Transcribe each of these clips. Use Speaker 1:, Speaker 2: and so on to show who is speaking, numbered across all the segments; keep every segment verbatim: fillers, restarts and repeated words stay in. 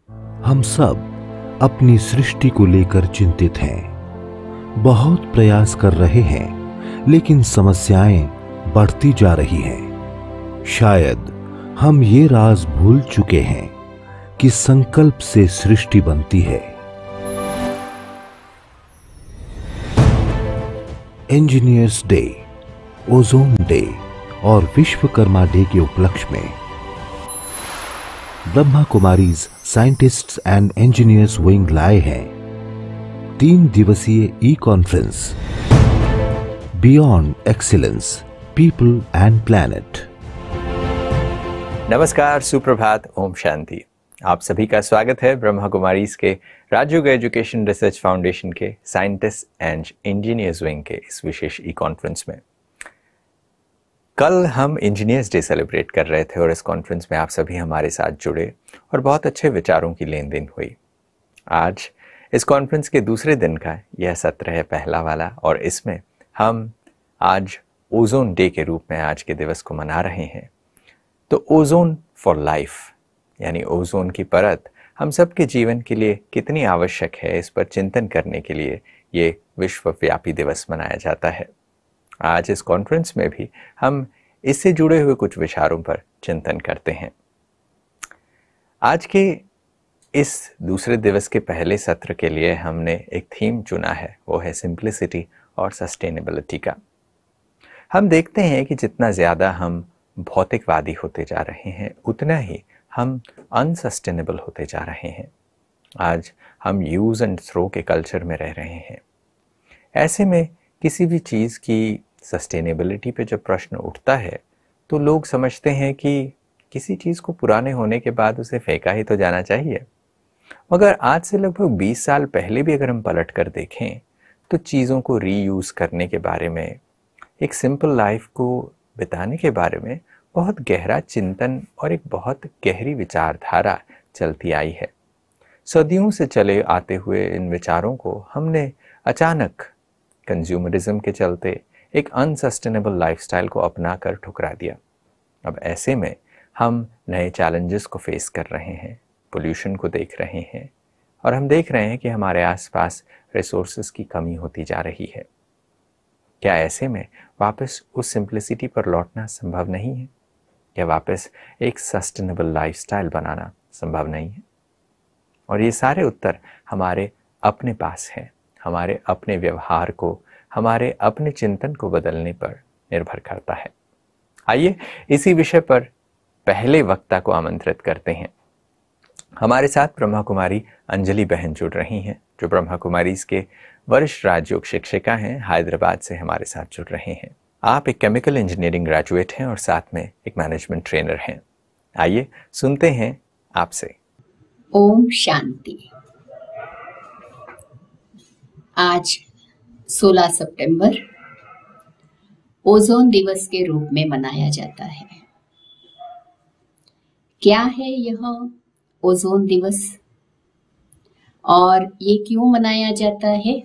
Speaker 1: हम सब अपनी सृष्टि को लेकर चिंतित हैं, बहुत प्रयास कर रहे हैं, लेकिन समस्याएं बढ़ती जा रही हैं। शायद हम ये राज भूल चुके हैं कि संकल्प से सृष्टि बनती है। इंजीनियर्स डे, ओजोन डे और विश्वकर्मा डे के उपलक्ष्य में Brahma Kumaris scientists and engineers wing लाए हैं तीन दिवसीय e conference beyond excellence, people and planet.
Speaker 2: नमस्कार, सुप्रभात, ओम शांति। आप सभी का स्वागत है ब्रह्मा कुमारीज के राजयोग एजुकेशन रिसर्च फाउंडेशन के साइंटिस्ट एंड इंजीनियर्स विंग के इस विशेष ई कॉन्फ्रेंस में। कल हम इंजीनियर्स डे सेलिब्रेट कर रहे थे और इस कॉन्फ्रेंस में आप सभी हमारे साथ जुड़े और बहुत अच्छे विचारों की लेन देन हुई। आज इस कॉन्फ्रेंस के दूसरे दिन का यह सत्र है, पहला वाला, और इसमें हम आज ओजोन डे के रूप में आज के दिवस को मना रहे हैं। तो ओजोन फॉर लाइफ, यानी ओजोन की परत हम सब के जीवन के लिए कितनी आवश्यक है, इस पर चिंतन करने के लिए ये विश्वव्यापी दिवस मनाया जाता है। आज इस कॉन्फ्रेंस में भी हम इससे जुड़े हुए कुछ विचारों पर चिंतन करते हैं। आज के इस दूसरे दिवस के पहले सत्र के लिए हमने एक थीम चुना है, वो है सिंप्लिसिटी और सस्टेनेबिलिटी का। हम देखते हैं कि जितना ज़्यादा हम भौतिकवादी होते जा रहे हैं, उतना ही हम अनसस्टेनेबल होते जा रहे हैं। आज हम यूज़ एंड थ्रो के कल्चर में रह रहे हैं। ऐसे में किसी भी चीज़ की सस्टेनेबिलिटी पे जब प्रश्न उठता है तो लोग समझते हैं कि किसी चीज़ को पुराने होने के बाद उसे फेंका ही तो जाना चाहिए। मगर आज से लगभग बीस साल पहले भी अगर हम पलट कर देखें तो चीज़ों को रीयूज़ करने के बारे में, एक सिंपल लाइफ को बिताने के बारे में बहुत गहरा चिंतन और एक बहुत गहरी विचारधारा चलती आई है। सदियों से चले आते हुए इन विचारों को हमने अचानक कंज्यूमरिज्म के चलते एक अनसस्टेनेबल लाइफस्टाइल को अपना कर ठुकरा दिया। अब ऐसे में हम नए चैलेंजेस को फेस कर रहे हैं, पोल्यूशन को देख रहे हैं, और हम देख रहे हैं कि हमारे आसपास रिसोर्सेज की कमी होती जा रही है। क्या ऐसे में वापस उस सिंप्लिसिटी पर लौटना संभव नहीं है? क्या वापस एक सस्टेनेबल लाइफस्टाइल बनाना संभव नहीं है? और ये सारे उत्तर हमारे अपने पास हैं, हमारे अपने व्यवहार को, हमारे अपने चिंतन को बदलने पर निर्भर करता है। आइए इसी विषय पर पहले वक्ता को आमंत्रित करते हैं। हमारे साथ ब्रह्मा कुमारी अंजलि बहन जुड़ रही हैं, जो ब्रह्मा कुमारीज के वरिष्ठ राजयोग शिक्षिका हैं, हैदराबाद से हमारे साथ जुड़ रहे हैं। आप एक केमिकल इंजीनियरिंग ग्रेजुएट हैं और साथ में एक मैनेजमेंट ट्रेनर हैं। आइए सुनते हैं आपसे।
Speaker 3: ओम शांति। आज सोलह सितंबर ओजोन दिवस के रूप में मनाया जाता है। क्या है यह ओजोन दिवस और ये क्यों मनाया जाता है?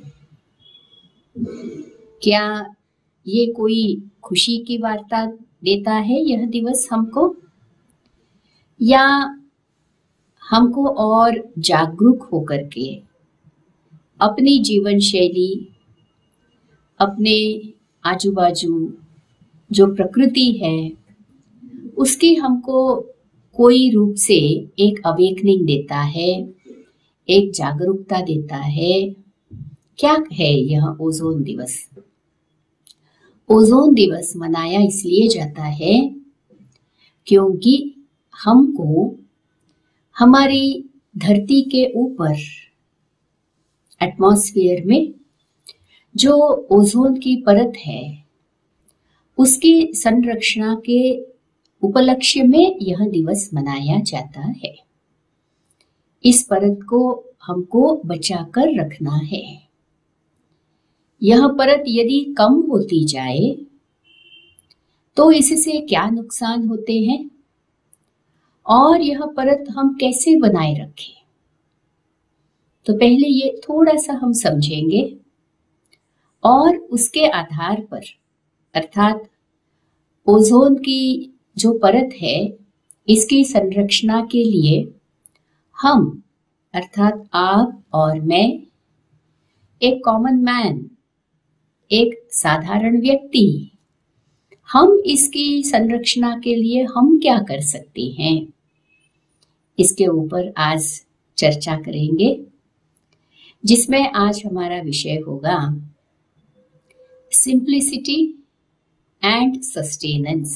Speaker 3: क्या ये कोई खुशी की वार्ता देता है यह दिवस हमको, या हमको और जागरूक होकर के अपनी जीवन शैली, अपने आजू बाजू जो प्रकृति है उसकी हमको कोई रूप से एक अवेकनिंग देता है, एक जागरूकता देता है? क्या है यह ओजोन दिवस? ओजोन दिवस मनाया इसलिए जाता है क्योंकि हमको हमारी धरती के ऊपर एटमॉस्फेयर में जो ओजोन की परत है उसकी संरक्षण के उपलक्ष्य में यह दिवस मनाया जाता है। इस परत को हमको बचाकर रखना है। यह परत यदि कम होती जाए तो इससे क्या नुकसान होते हैं और यह परत हम कैसे बनाए रखें? तो पहले ये थोड़ा सा हम समझेंगे और उसके आधार पर, अर्थात ओजोन की जो परत है इसकी संरक्षण के लिए हम अर्थात आप और मैं, एक कॉमन मैन, एक साधारण व्यक्ति, हम इसकी संरक्षणा के लिए हम क्या कर सकते हैं, इसके ऊपर आज चर्चा करेंगे, जिसमें आज हमारा विषय होगा सिंप्लिसिटी एंड सस्टेनेंस।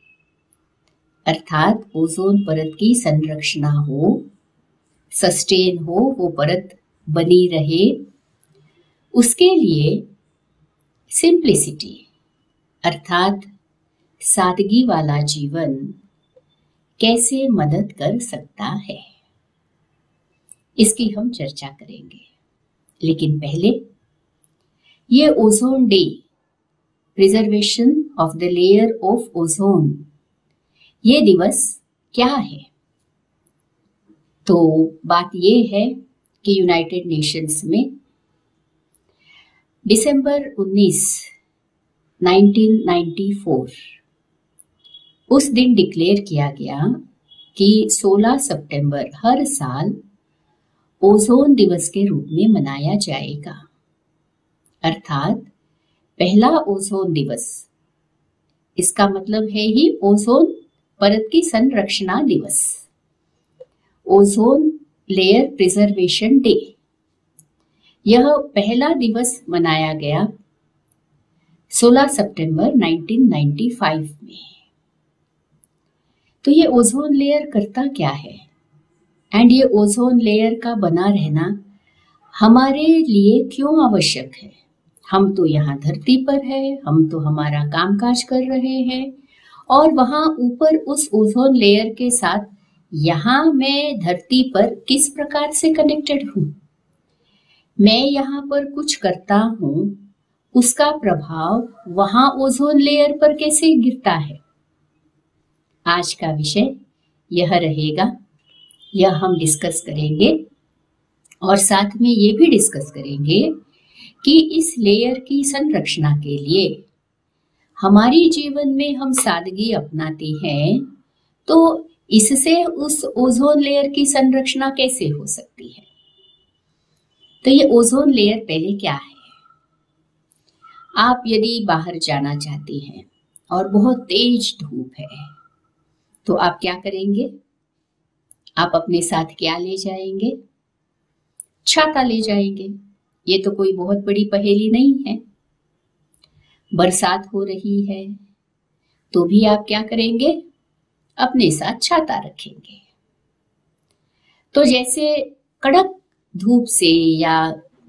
Speaker 3: अर्थात ओजोन परत की संरक्षणा हो, सस्टेन हो, वो परत बनी रहे, उसके लिए सिंप्लिसिटी अर्थात सादगी वाला जीवन कैसे मदद कर सकता है, इसकी हम चर्चा करेंगे। लेकिन पहले ये ozone day, preservation of the layer of ozone, ये दिवस क्या है? तो बात ये है कि यूनाइटेड नेशंस में दिसंबर उन्नीस, उन्नीस सौ चौरानवे उस दिन डिक्लेयर किया गया कि सोलह सितंबर हर साल ओजोन दिवस के रूप में मनाया जाएगा। अर्थात पहला ओजोन दिवस, इसका मतलब है ही ओजोन परत की संरक्षणा दिवस, ओजोन लेयर प्रिजर्वेशन डे। यह पहला दिवस मनाया गया सोलह सितंबर उन्नीस सौ पचानवे में। तो ये ओजोन लेयर करता क्या है, एंड ये ओजोन लेयर का बना रहना हमारे लिए क्यों आवश्यक है? हम तो यहाँ धरती पर है, हम तो हमारा कामकाज कर रहे हैं, और वहां ऊपर उस ओजोन लेयर के साथ यहाँ मैं धरती पर किस प्रकार से कनेक्टेड हूँ? मैं यहाँ पर कुछ करता हूँ, उसका प्रभाव वहां ओजोन लेयर पर कैसे गिरता है? आज का विषय यह रहेगा, यह हम डिस्कस करेंगे, और साथ में ये भी डिस्कस करेंगे कि इस लेयर की संरक्षणा के लिए हमारी जीवन में हम सादगी अपनाते हैं, तो इससे उस ओजोन लेयर की संरक्षणा कैसे हो सकती है? तो ये ओजोन लेयर पहले क्या है? आप यदि बाहर जाना चाहते हैं और बहुत तेज धूप है, तो आप क्या करेंगे? आप अपने साथ क्या ले जाएंगे? छाता ले जाएंगे। ये तो कोई बहुत बड़ी पहेली नहीं है। बरसात हो रही है तो भी आप क्या करेंगे? अपने साथ छाता रखेंगे। तो जैसे कड़क धूप से या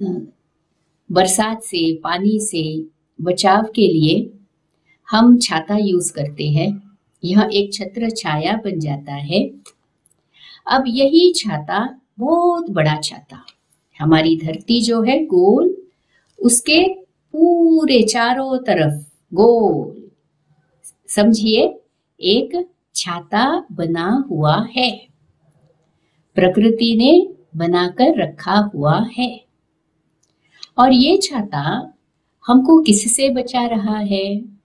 Speaker 3: बरसात से, पानी से बचाव के लिए हम छाता यूज करते हैं, यह एक छत्र छाया बन जाता है। अब यही छाता, बहुत बड़ा छाता, हमारी धरती जो है गोल, उसके पूरे चारों तरफ गोल, समझिए, एक छाता बना हुआ है, प्रकृति ने बनाकर रखा हुआ है। और ये छाता हमको किससे बचा रहा है?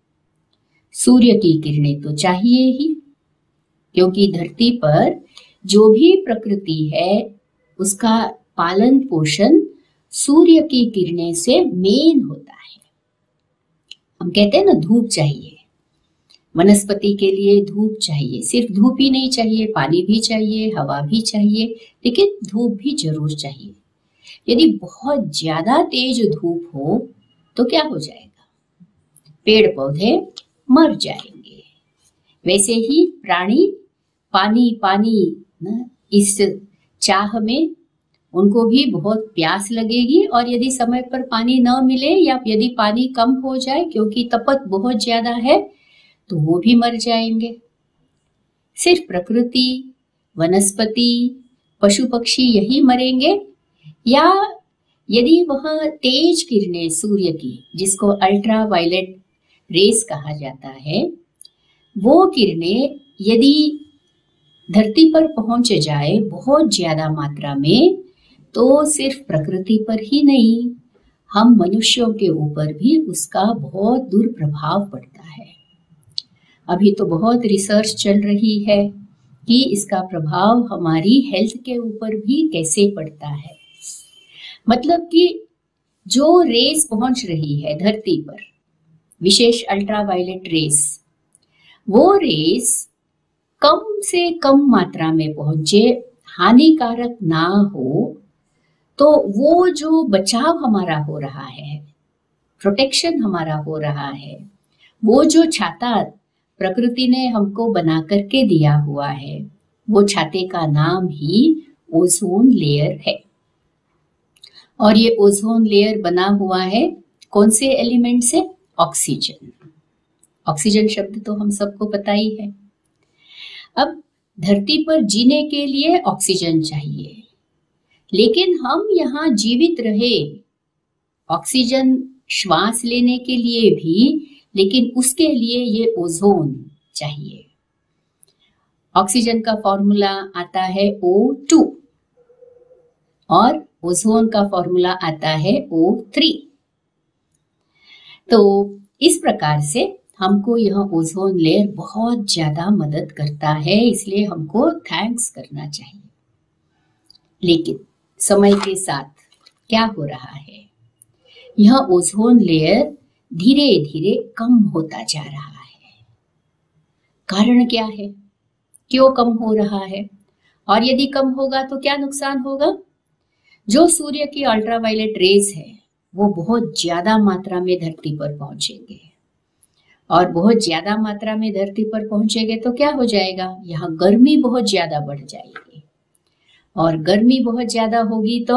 Speaker 3: सूर्य की किरणें तो चाहिए ही, क्योंकि धरती पर जो भी प्रकृति है उसका पालन पोषण सूर्य की किरणें से मेन होता है। हम कहते हैं ना, धूप चाहिए, वनस्पति के लिए धूप चाहिए। सिर्फ धूप ही नहीं चाहिए, पानी भी चाहिए, हवा भी चाहिए, लेकिन धूप भी जरूर चाहिए। यदि बहुत ज्यादा तेज धूप हो तो क्या हो जाएगा? पेड़ पौधे मर जाएंगे। वैसे ही प्राणी पानी पानी न, इस चाह में उनको भी बहुत प्यास लगेगी, और यदि समय पर पानी न मिले या यदि पानी कम हो जाए क्योंकि तपत बहुत ज्यादा है, तो वो भी मर जाएंगे। सिर्फ प्रकृति, वनस्पति, पशु पक्षी यही मरेंगे, या यदि वहां तेज किरणें सूर्य की, जिसको अल्ट्रा वायलेट रेस कहा जाता है, वो किरणें यदि धरती पर पहुंच जाए बहुत ज्यादा मात्रा में, तो सिर्फ प्रकृति पर ही नहीं, हम मनुष्यों के ऊपर भी उसका बहुत दुष्प्रभाव पड़ता है। अभी तो बहुत रिसर्च चल रही है कि इसका प्रभाव हमारी हेल्थ के ऊपर भी कैसे पड़ता है। मतलब कि जो रेस पहुंच रही है धरती पर, विशेष अल्ट्रावायलेट रेस, वो रेस कम से कम मात्रा में पहुंचे, हानिकारक ना हो, तो वो जो बचाव हमारा हो रहा है, प्रोटेक्शन हमारा हो रहा है, वो जो छाता प्रकृति ने हमको बना करके दिया हुआ है, वो छाते का नाम ही ओजोन लेयर है। और ये ओजोन लेयर बना हुआ है कौन से एलिमेंट से? ऑक्सीजन। ऑक्सीजन शब्द तो हम सबको पता ही है। अब धरती पर जीने के लिए ऑक्सीजन चाहिए, लेकिन हम यहाँ जीवित रहे ऑक्सीजन श्वास लेने के लिए भी, लेकिन उसके लिए ये ओजोन चाहिए। ऑक्सीजन का फॉर्मूला आता है ओ टू और ओजोन का फॉर्मूला आता है ओ थ्री। तो इस प्रकार से हमको यह ओजोन लेयर बहुत ज्यादा मदद करता है, इसलिए हमको थैंक्स करना चाहिए। लेकिन समय के साथ क्या हो रहा है? यह ओजोन लेयर धीरे धीरे कम होता जा रहा है। कारण क्या है? क्यों कम हो रहा है? और यदि कम होगा तो क्या नुकसान होगा? जो सूर्य की अल्ट्रावायलेट रेज है वो बहुत ज्यादा मात्रा में धरती पर पहुंचेंगे, और बहुत ज्यादा मात्रा में धरती पर पहुंचेंगे तो क्या हो जाएगा? यहाँ गर्मी बहुत ज्यादा बढ़ जाएगी, और गर्मी बहुत ज्यादा होगी तो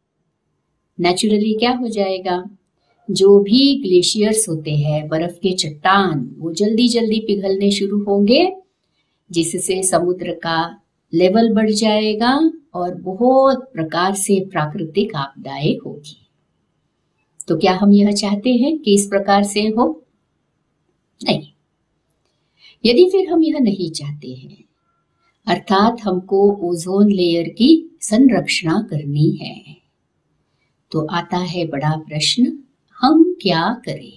Speaker 3: नेचुरली क्या हो जाएगा? जो भी ग्लेशियर्स होते हैं, बर्फ के चट्टान, वो जल्दी जल्दी पिघलने शुरू होंगे, जिससे समुद्र का लेवल बढ़ जाएगा और बहुत प्रकार से प्राकृतिक आपदाएं होगी। तो क्या हम यह चाहते हैं कि इस प्रकार से हो? नहीं। यदि फिर हम यह नहीं चाहते हैं, अर्थात हमको ओजोन लेयर की संरक्षण करनी है, तो आता है बड़ा प्रश्न, हम क्या करें?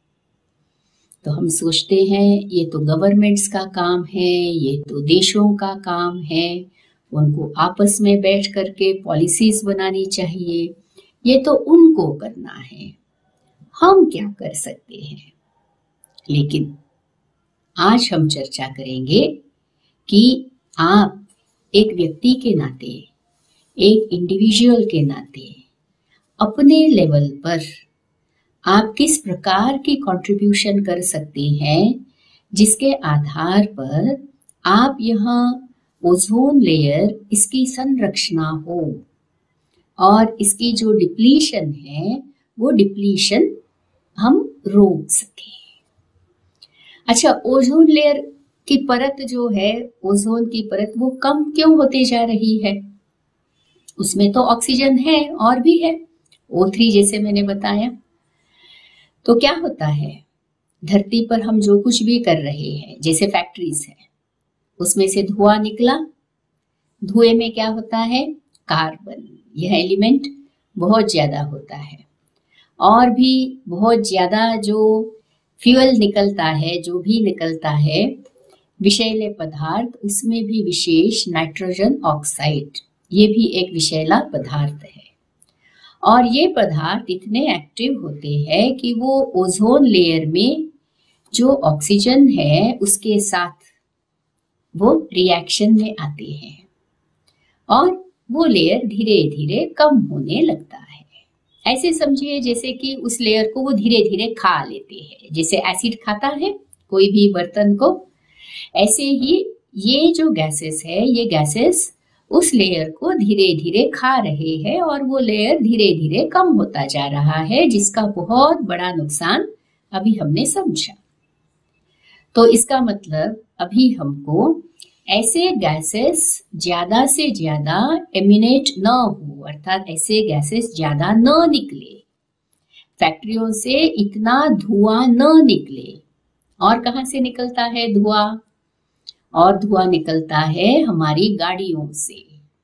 Speaker 3: तो हम सोचते हैं ये तो गवर्नमेंट्स का काम है, ये तो देशों का काम है, उनको आपस में बैठ करके पॉलिसीज बनानी चाहिए, ये तो उनको करना है, हम क्या कर सकते हैं? लेकिन आज हम चर्चा करेंगे कि आप एक व्यक्ति के नाते, एक इंडिविजुअल के नाते अपने लेवल पर आप किस प्रकार की कंट्रीब्यूशन कर सकते हैं, जिसके आधार पर आप यहाँ ओजोन लेयर, इसकी संरक्षण हो और इसकी जो डिप्लीशन है वो डिप्लीशन हम रोक सके। अच्छा, ओजोन लेयर की परत जो है, ओजोन की परत, वो कम क्यों होती जा रही है? उसमें तो ऑक्सीजन है और भी है, ओ थ्री जैसे मैंने बताया। तो क्या होता है, धरती पर हम जो कुछ भी कर रहे हैं, जैसे फैक्ट्रीज है, उसमें से धुआं निकला, धुएं में क्या होता है? कार्बन, यह एलिमेंट बहुत ज्यादा होता है, और भी बहुत ज्यादा जो फ्यूल निकलता है, जो भी निकलता है विषैले पदार्थ, उसमें भी विशेष नाइट्रोजन ऑक्साइड, ये भी एक विषैला पदार्थ है। और ये पदार्थ इतने एक्टिव होते हैं कि वो ओजोन लेयर में जो ऑक्सीजन है उसके साथ वो रिएक्शन में आते हैं, और वो लेयर धीरे धीरे कम होने लगता है। ऐसे समझिए जैसे कि उस लेयर को वो धीरे धीरे खा लेते हैं, जैसे एसिड खाता है कोई भी बर्तन को, ऐसे ही ये जो गैसेस है, ये गैसेस उस लेयर को धीरे धीरे खा रहे हैं, और वो लेयर धीरे धीरे कम होता जा रहा है, जिसका बहुत बड़ा नुकसान अभी हमने समझा। तो इसका मतलब अभी हमको ऐसे गैसेस ज्यादा से ज्यादा एमिनेट न हो, अर्थात ऐसे गैसेस ज्यादा न निकले, फैक्ट्रियों से इतना धुआं न निकले। और कहां से निकलता है धुआं? और धुआं निकलता है हमारी गाड़ियों से।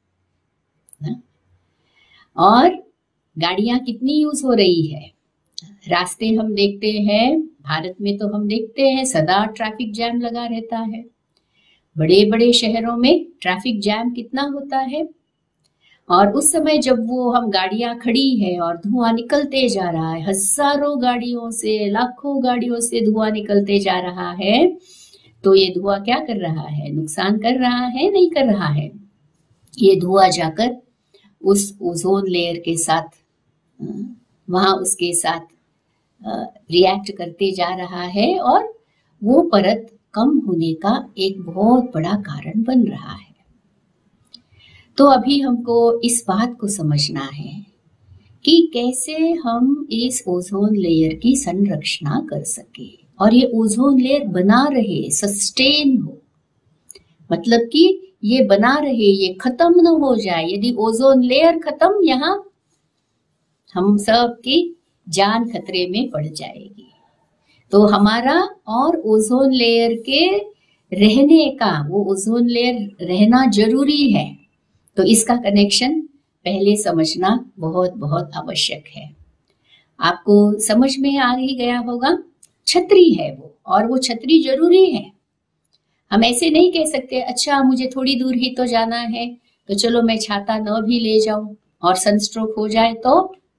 Speaker 3: और गाड़ियां कितनी यूज हो रही है? रास्ते हम देखते हैं, भारत में तो हम देखते हैं सदा ट्रैफिक जैम लगा रहता है। बड़े बड़े शहरों में ट्रैफिक जैम कितना होता है, और उस समय जब वो हम गाड़ियां खड़ी है और धुआं निकलते जा रहा है, हजारों गाड़ियों से, लाखों गाड़ियों से धुआं निकलते जा रहा है, तो ये धुआं क्या कर रहा है? नुकसान कर रहा है? नहीं कर रहा है। ये धुआं जाकर उस ओजोन लेयर के साथ वहां उसके साथ रिएक्ट करते जा रहा है और वो परत कम होने का एक बहुत बड़ा कारण बन रहा है। तो अभी हमको इस बात को समझना है कि कैसे हम इस ओजोन लेयर की संरक्षण कर सके और ये ओजोन लेयर बना रहे, सस्टेन हो, मतलब कि ये बना रहे, ये खत्म न हो जाए। यदि ओजोन लेयर खत्म, यहाँ हम सब की जान खतरे में पड़ जाएगी। तो हमारा और ओजोन लेयर के रहने का, वो ओजोन लेयर रहना जरूरी है। तो इसका कनेक्शन पहले समझना बहुत बहुत आवश्यक है। आपको समझ में आ ही गया होगा, छतरी है वो, और वो छतरी जरूरी है। हम ऐसे नहीं कह सकते अच्छा मुझे थोड़ी दूर ही तो जाना है तो चलो मैं छाता न भी ले जाऊं और सनस्ट्रोक हो जाए तो।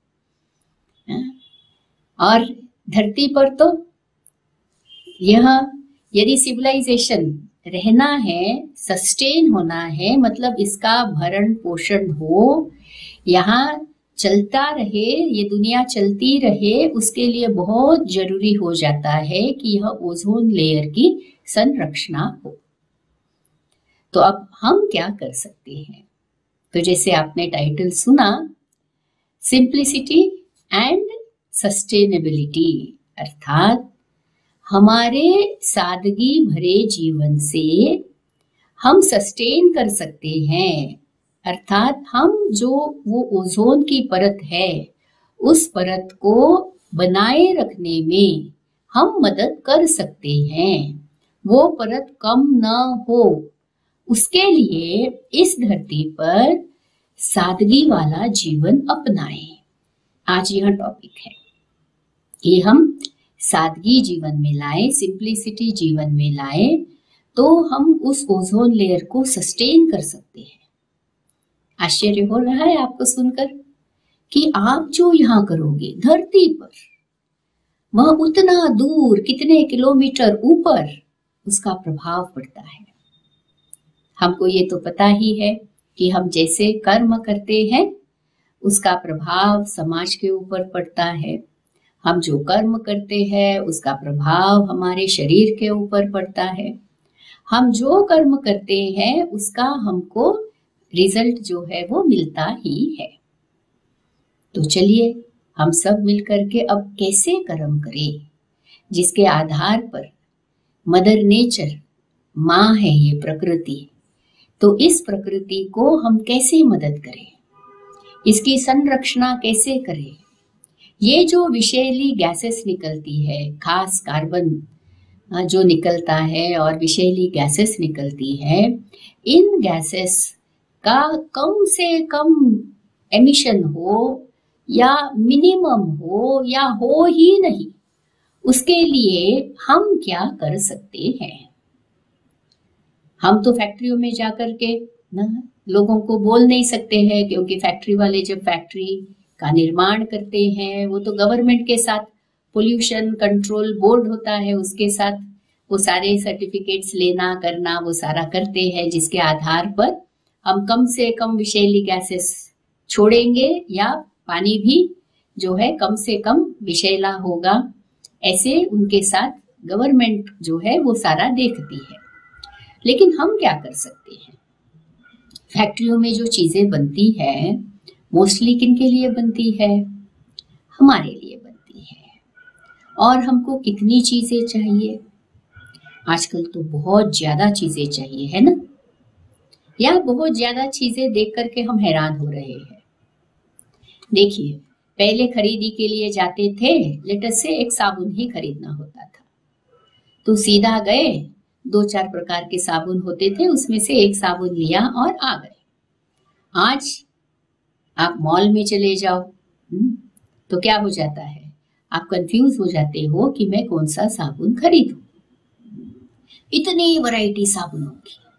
Speaker 3: और धरती पर तो यह यदि सिविलाइजेशन रहना है, सस्टेन होना है, मतलब इसका भरण पोषण हो, यहाँ चलता रहे, ये दुनिया चलती रहे, उसके लिए बहुत जरूरी हो जाता है कि यह ओजोन लेयर की संरक्षण हो। तो अब हम क्या कर सकते हैं? तो जैसे आपने टाइटल सुना, सिंप्लिसिटी एंड सस्टेनेबिलिटी, अर्थात हमारे सादगी भरे जीवन से हम सस्टेन कर सकते हैं, अर्थात हम जो वो ओजोन की परत है उस परत को बनाए रखने में हम मदद कर सकते हैं, वो परत कम न हो, उसके लिए इस धरती पर सादगी वाला जीवन अपनाएं। आज यह टॉपिक है कि हम सादगी जीवन में लाए, सिंप्लिसिटी जीवन में लाए, तो हम उस ओजोन लेयर को सस्टेन कर सकते हैं। आश्चर्य हो रहा है आपको सुनकर कि आप जो यहाँ करोगे धरती पर, वह उतना दूर, कितने किलोमीटर ऊपर उसका प्रभाव पड़ता है। हमको ये तो पता ही है कि हम जैसे कर्म करते हैं उसका प्रभाव समाज के ऊपर पड़ता है। हम जो कर्म करते हैं उसका प्रभाव हमारे शरीर के ऊपर पड़ता है। हम जो कर्म करते हैं उसका हमको रिजल्ट जो है वो मिलता ही है। तो चलिए हम सब मिलकर के अब कैसे कर्म करें, जिसके आधार पर मदर नेचर, माँ है ये प्रकृति, तो इस प्रकृति को हम कैसे मदद करें, इसकी संरक्षण कैसे करें। ये जो विषैली गैसेस निकलती है, खास कार्बन जो निकलता है और विषैली गैसेस निकलती है, इन गैसेस का कम से कम एमिशन हो या मिनिमम हो या हो ही नहीं, उसके लिए हम क्या कर सकते हैं। हम तो फैक्ट्रियों में जाकर के ना लोगों को बोल नहीं सकते हैं, क्योंकि फैक्ट्री वाले जब फैक्ट्री का निर्माण करते हैं वो तो गवर्नमेंट के साथ पोल्यूशन कंट्रोल बोर्ड होता है, उसके साथ वो सारे सर्टिफिकेट्स लेना करना वो सारा करते हैं, जिसके आधार पर हम कम से कम विषैली गैसेस छोड़ेंगे या पानी भी जो है कम से कम विषैला होगा, ऐसे उनके साथ गवर्नमेंट जो है वो सारा देखती है। लेकिन हम क्या कर सकते हैं? फैक्ट्रियों में जो चीजें बनती है मोस्टली किन के लिए बनती है? हमारे लिए बनती है। और हमको कितनी चीजें चाहिए? आजकल तो बहुत ज्यादा चीजें चाहिए, है ना? या बहुत ज्यादा चीजें देख करके हम हैरान हो रहे हैं। देखिए, पहले खरीदी के लिए जाते थे, लेटर से एक साबुन ही खरीदना होता था, तो सीधा गए, दो चार प्रकार के साबुन होते थे, उसमें से एक साबुन लिया और आ गए। आज आप मॉल में चले जाओ तो क्या हो जाता है, आप कंफ्यूज हो जाते हो कि मैं कौन सा साबुन खरीदूं। इतनी वैरायटी साबुनों की,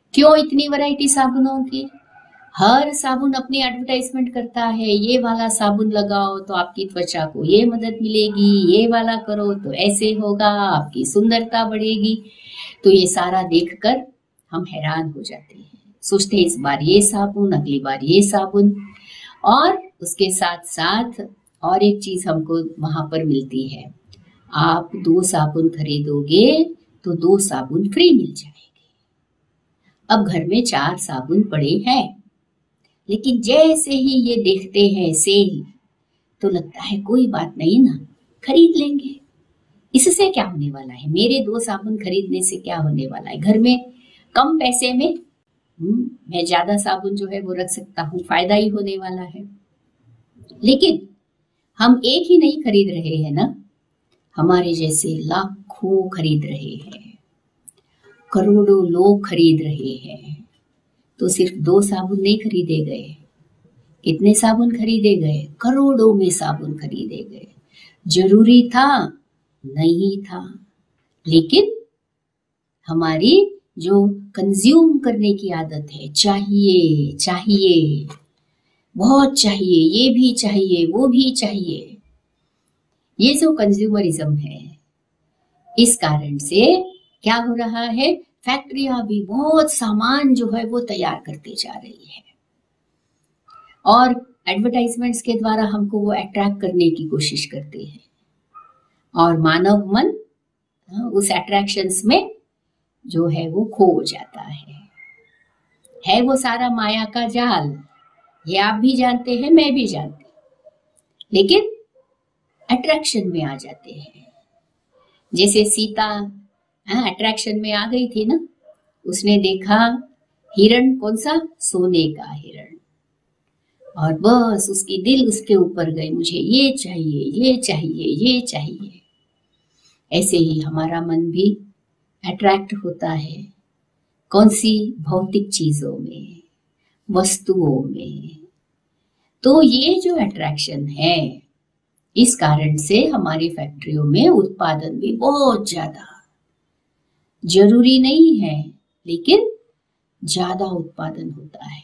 Speaker 3: क्यों इतनी वैरायटी साबुनों की? हर साबुन अपनी एडवर्टाइजमेंट करता है, ये वाला साबुन लगाओ तो आपकी त्वचा को ये मदद मिलेगी, ये वाला करो तो ऐसे होगा, आपकी सुंदरता बढ़ेगी। तो ये सारा देखकर हम हैरान हो जाते हैं, सोचते हैं इस बार ये साबुन, अगली बार ये साबुन। और उसके साथ साथ और एक चीज हमको वहां पर मिलती है, आप दो साबुन खरीदोगे तो दो साबुन फ्री मिल जाएंगे। अब घर में चार साबुन पड़े हैं, लेकिन जैसे ही ये देखते हैं सेल तो लगता है कोई बात नहीं ना, खरीद लेंगे, इससे क्या होने वाला है, मेरे दो साबुन खरीदने से क्या होने वाला है, घर में कम पैसे में मैं ज्यादा साबुन जो है वो रख सकता हूँ, फायदा ही होने वाला है। लेकिन हम एक ही नहीं खरीद रहे हैं ना, हमारे जैसे लाखों खरीद रहे हैं, करोड़ों लोग खरीद रहे हैं। तो सिर्फ दो साबुन नहीं खरीदे गए, कितने साबुन खरीदे गए? करोड़ों में साबुन खरीदे गए। जरूरी था? नहीं था, लेकिन हमारी जो कंज्यूम करने की आदत है, चाहिए चाहिए, बहुत चाहिए, ये भी चाहिए, वो भी चाहिए, ये जो कंज्यूमरिज्म है, इस कारण से क्या हो रहा है, फैक्ट्रियां भी बहुत सामान जो है वो तैयार करते जा रही है और एडवर्टाइजमेंट्स के द्वारा हमको वो अट्रैक्ट करने की कोशिश करते हैं। और मानव मन उस अट्रैक्शंस में जो है वो खो जाता है है वो सारा माया का जाल, ये आप भी जानते हैं, मैं भी जानती हूँ, लेकिन अट्रैक्शन में आ जाते हैं। जैसे सीता अट्रैक्शन में आ गई थी ना, उसने देखा हिरण, कौन सा? सोने का हिरण, और बस उसकी दिल उसके ऊपर गई, मुझे ये चाहिए, ये चाहिए, ये चाहिए। ऐसे ही हमारा मन भी अट्रैक्ट होता है, कौन सी? भौतिक चीजों में, वस्तुओं में। तो ये जो अट्रैक्शन है, इस कारण से हमारी फैक्ट्रियों में उत्पादन भी बहुत ज्यादा, जरूरी नहीं है लेकिन ज्यादा उत्पादन होता है।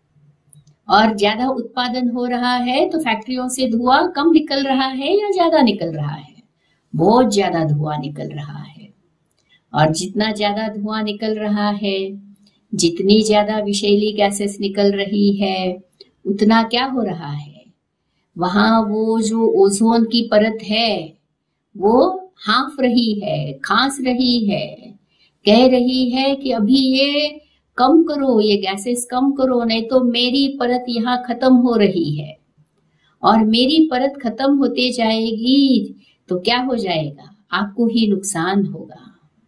Speaker 3: और ज्यादा उत्पादन हो रहा है तो फैक्ट्रियों से धुआं कम निकल रहा है या ज्यादा निकल रहा है? बहुत ज्यादा धुआं निकल रहा है। और जितना ज्यादा धुआं निकल रहा है, जितनी ज्यादा विषैली गैसेस निकल रही है, उतना क्या हो रहा है, वहां वो जो ओजोन की परत है वो हाँफ रही है, खांस रही है, कह रही है कि अभी ये कम करो, ये गैसेस कम करो, नहीं तो मेरी परत यहाँ खत्म हो रही है। और मेरी परत खत्म होते जाएगी तो क्या हो जाएगा, आपको ही नुकसान होगा।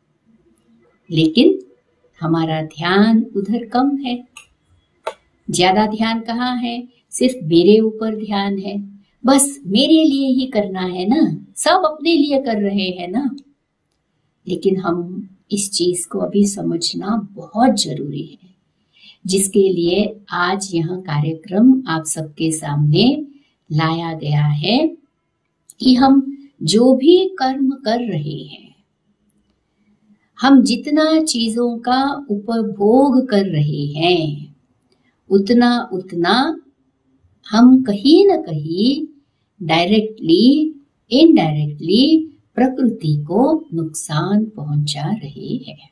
Speaker 3: लेकिन हमारा ध्यान उधर कम है, ज्यादा ध्यान कहाँ है? सिर्फ मेरे ऊपर ध्यान है, बस मेरे लिए ही करना है ना, सब अपने लिए कर रहे हैं ना। लेकिन हम इस चीज को अभी समझना बहुत जरूरी है, जिसके लिए आज यह कार्यक्रम आप सबके सामने लाया गया है कि हम जो भी कर्म कर रहे हैं, हम जितना चीजों का उपभोग कर रहे हैं, उतना उतना हम कहीं न कहीं डायरेक्टली इनडायरेक्टली प्रकृति को नुकसान पहुंचा रहे हैं।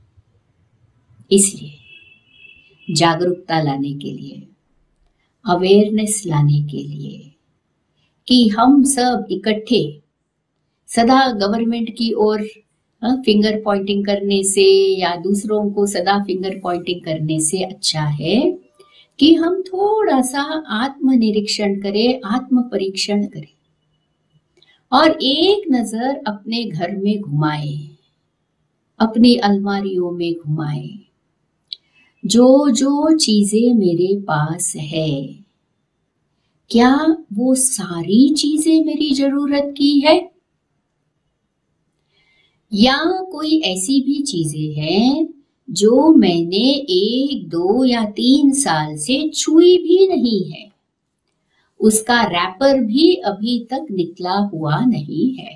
Speaker 3: इसलिए जागरूकता लाने के लिए, अवेयरनेस लाने के लिए कि हम सब इकट्ठे, सदा गवर्नमेंट की ओर फिंगर पॉइंटिंग करने से या दूसरों को सदा फिंगर पॉइंटिंग करने से अच्छा है कि हम थोड़ा सा आत्मनिरीक्षण करें, आत्म परीक्षण करें और एक नजर अपने घर में घुमाएं, अपनी अलमारियों में घुमाएं। जो जो चीजें मेरे पास है, क्या वो सारी चीजें मेरी जरूरत की है, या कोई ऐसी भी चीजें हैं जो मैंने एक दो या तीन साल से छुई भी नहीं है, उसका रैपर भी अभी तक निकला हुआ नहीं है,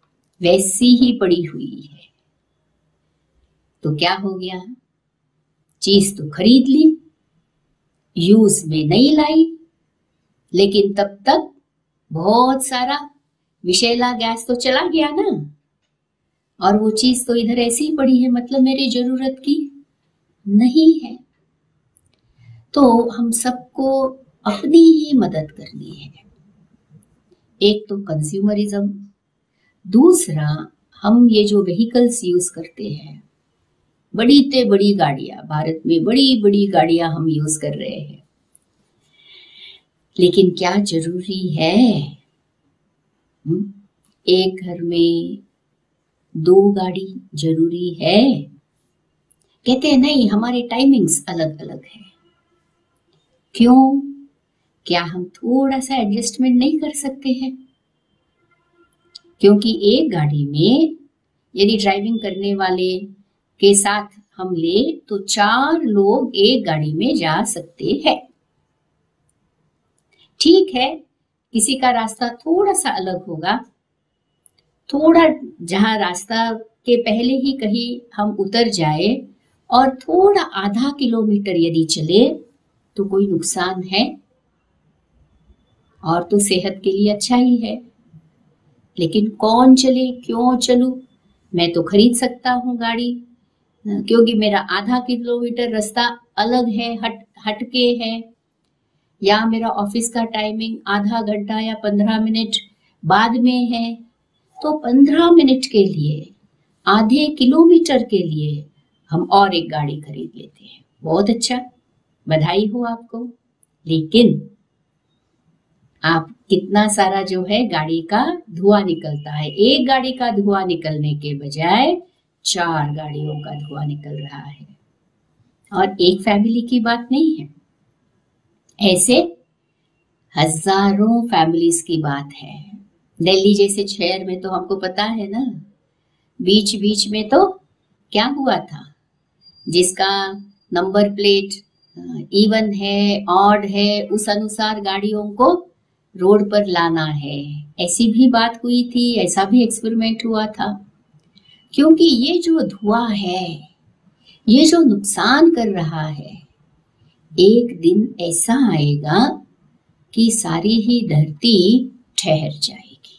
Speaker 3: वैसी ही पड़ी हुई है। तो क्या हो गया, चीज तो खरीद ली, यूज में नहीं लाई, लेकिन तब तक बहुत सारा विषैला गैस तो चला गया ना, और वो चीज तो इधर ऐसी ही पड़ी है, मतलब मेरी जरूरत की नहीं है। तो हम सबको अपनी ही मदद करनी है। एक तो कंज्यूमरिज्म, दूसरा हम ये जो व्हीकल्स यूज करते हैं, बड़ी ते बड़ी गाड़ियां, भारत में बड़ी बड़ी गाड़ियां हम यूज कर रहे हैं, लेकिन क्या जरूरी है? एक घर में दो गाड़ी जरूरी है? कहते हैं नहीं, हमारे टाइमिंग्स अलग अलग है। क्यों? क्या हम थोड़ा सा एडजस्टमेंट नहीं कर सकते हैं? क्योंकि एक गाड़ी में यदि ड्राइविंग करने वाले के साथ हम ले तो चार लोग एक गाड़ी में जा सकते हैं। ठीक है, किसी का रास्ता थोड़ा सा अलग होगा, थोड़ा जहां रास्ता के पहले ही कहीं हम उतर जाए और थोड़ा आधा किलोमीटर यदि चले तो कोई नुकसान है, और तो सेहत के लिए अच्छा ही है। लेकिन कौन चले, क्यों चलूं? मैं तो खरीद सकता हूँ गाड़ी, क्योंकि मेरा आधा किलोमीटर रास्ता अलग है, हट हटके है, या मेरा ऑफिस का टाइमिंग आधा घंटा या पंद्रह मिनट बाद में है, तो पंद्रह मिनट के लिए, आधे किलोमीटर के लिए हम और एक गाड़ी खरीद लेते हैं। बहुत अच्छा, बधाई हो आपको। लेकिन आप कितना सारा जो है गाड़ी का धुआं निकलता है, एक गाड़ी का धुआं निकलने के बजाय चार गाड़ियों का धुआं निकल रहा है। और एक फैमिली की बात नहीं है, ऐसे हजारों फैमिलीज की बात है। दिल्ली जैसे शहर में तो हमको पता है ना, बीच बीच में तो क्या हुआ था, जिसका नंबर प्लेट इवन है, ऑड है, उस अनुसार गाड़ियों को रोड पर लाना है, ऐसी भी बात हुई थी, ऐसा भी एक्सपेरिमेंट हुआ था। क्योंकि ये जो धुआं है, ये जो नुकसान कर रहा है, एक दिन ऐसा आएगा कि सारी ही धरती ठहर जाएगी।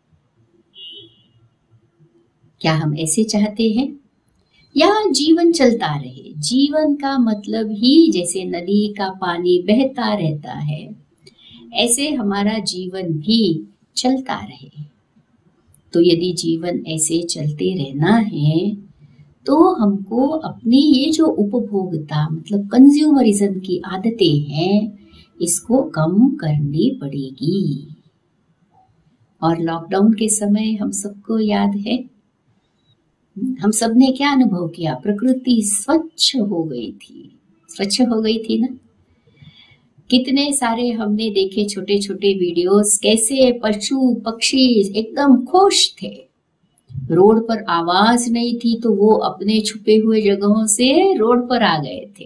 Speaker 3: क्या हम ऐसे चाहते हैं? या जीवन चलता रहे? जीवन का मतलब ही जैसे नदी का पानी बहता रहता है, ऐसे हमारा जीवन भी चलता रहे। तो यदि जीवन ऐसे चलते रहना है तो हमको अपनी ये जो उपभोक्ता मतलब कंज्यूमरिज्म की आदतें हैं, इसको कम करनी पड़ेगी। और लॉकडाउन के समय हम सबको याद है, हम सबने क्या अनुभव किया? प्रकृति स्वच्छ हो गई थी, स्वच्छ हो गई थी ना। कितने सारे हमने देखे छोटे छोटे वीडियोस, कैसे पशु पक्षी एकदम खुश थे। रोड पर आवाज नहीं थी तो वो अपने छुपे हुए जगहों से रोड पर आ गए थे,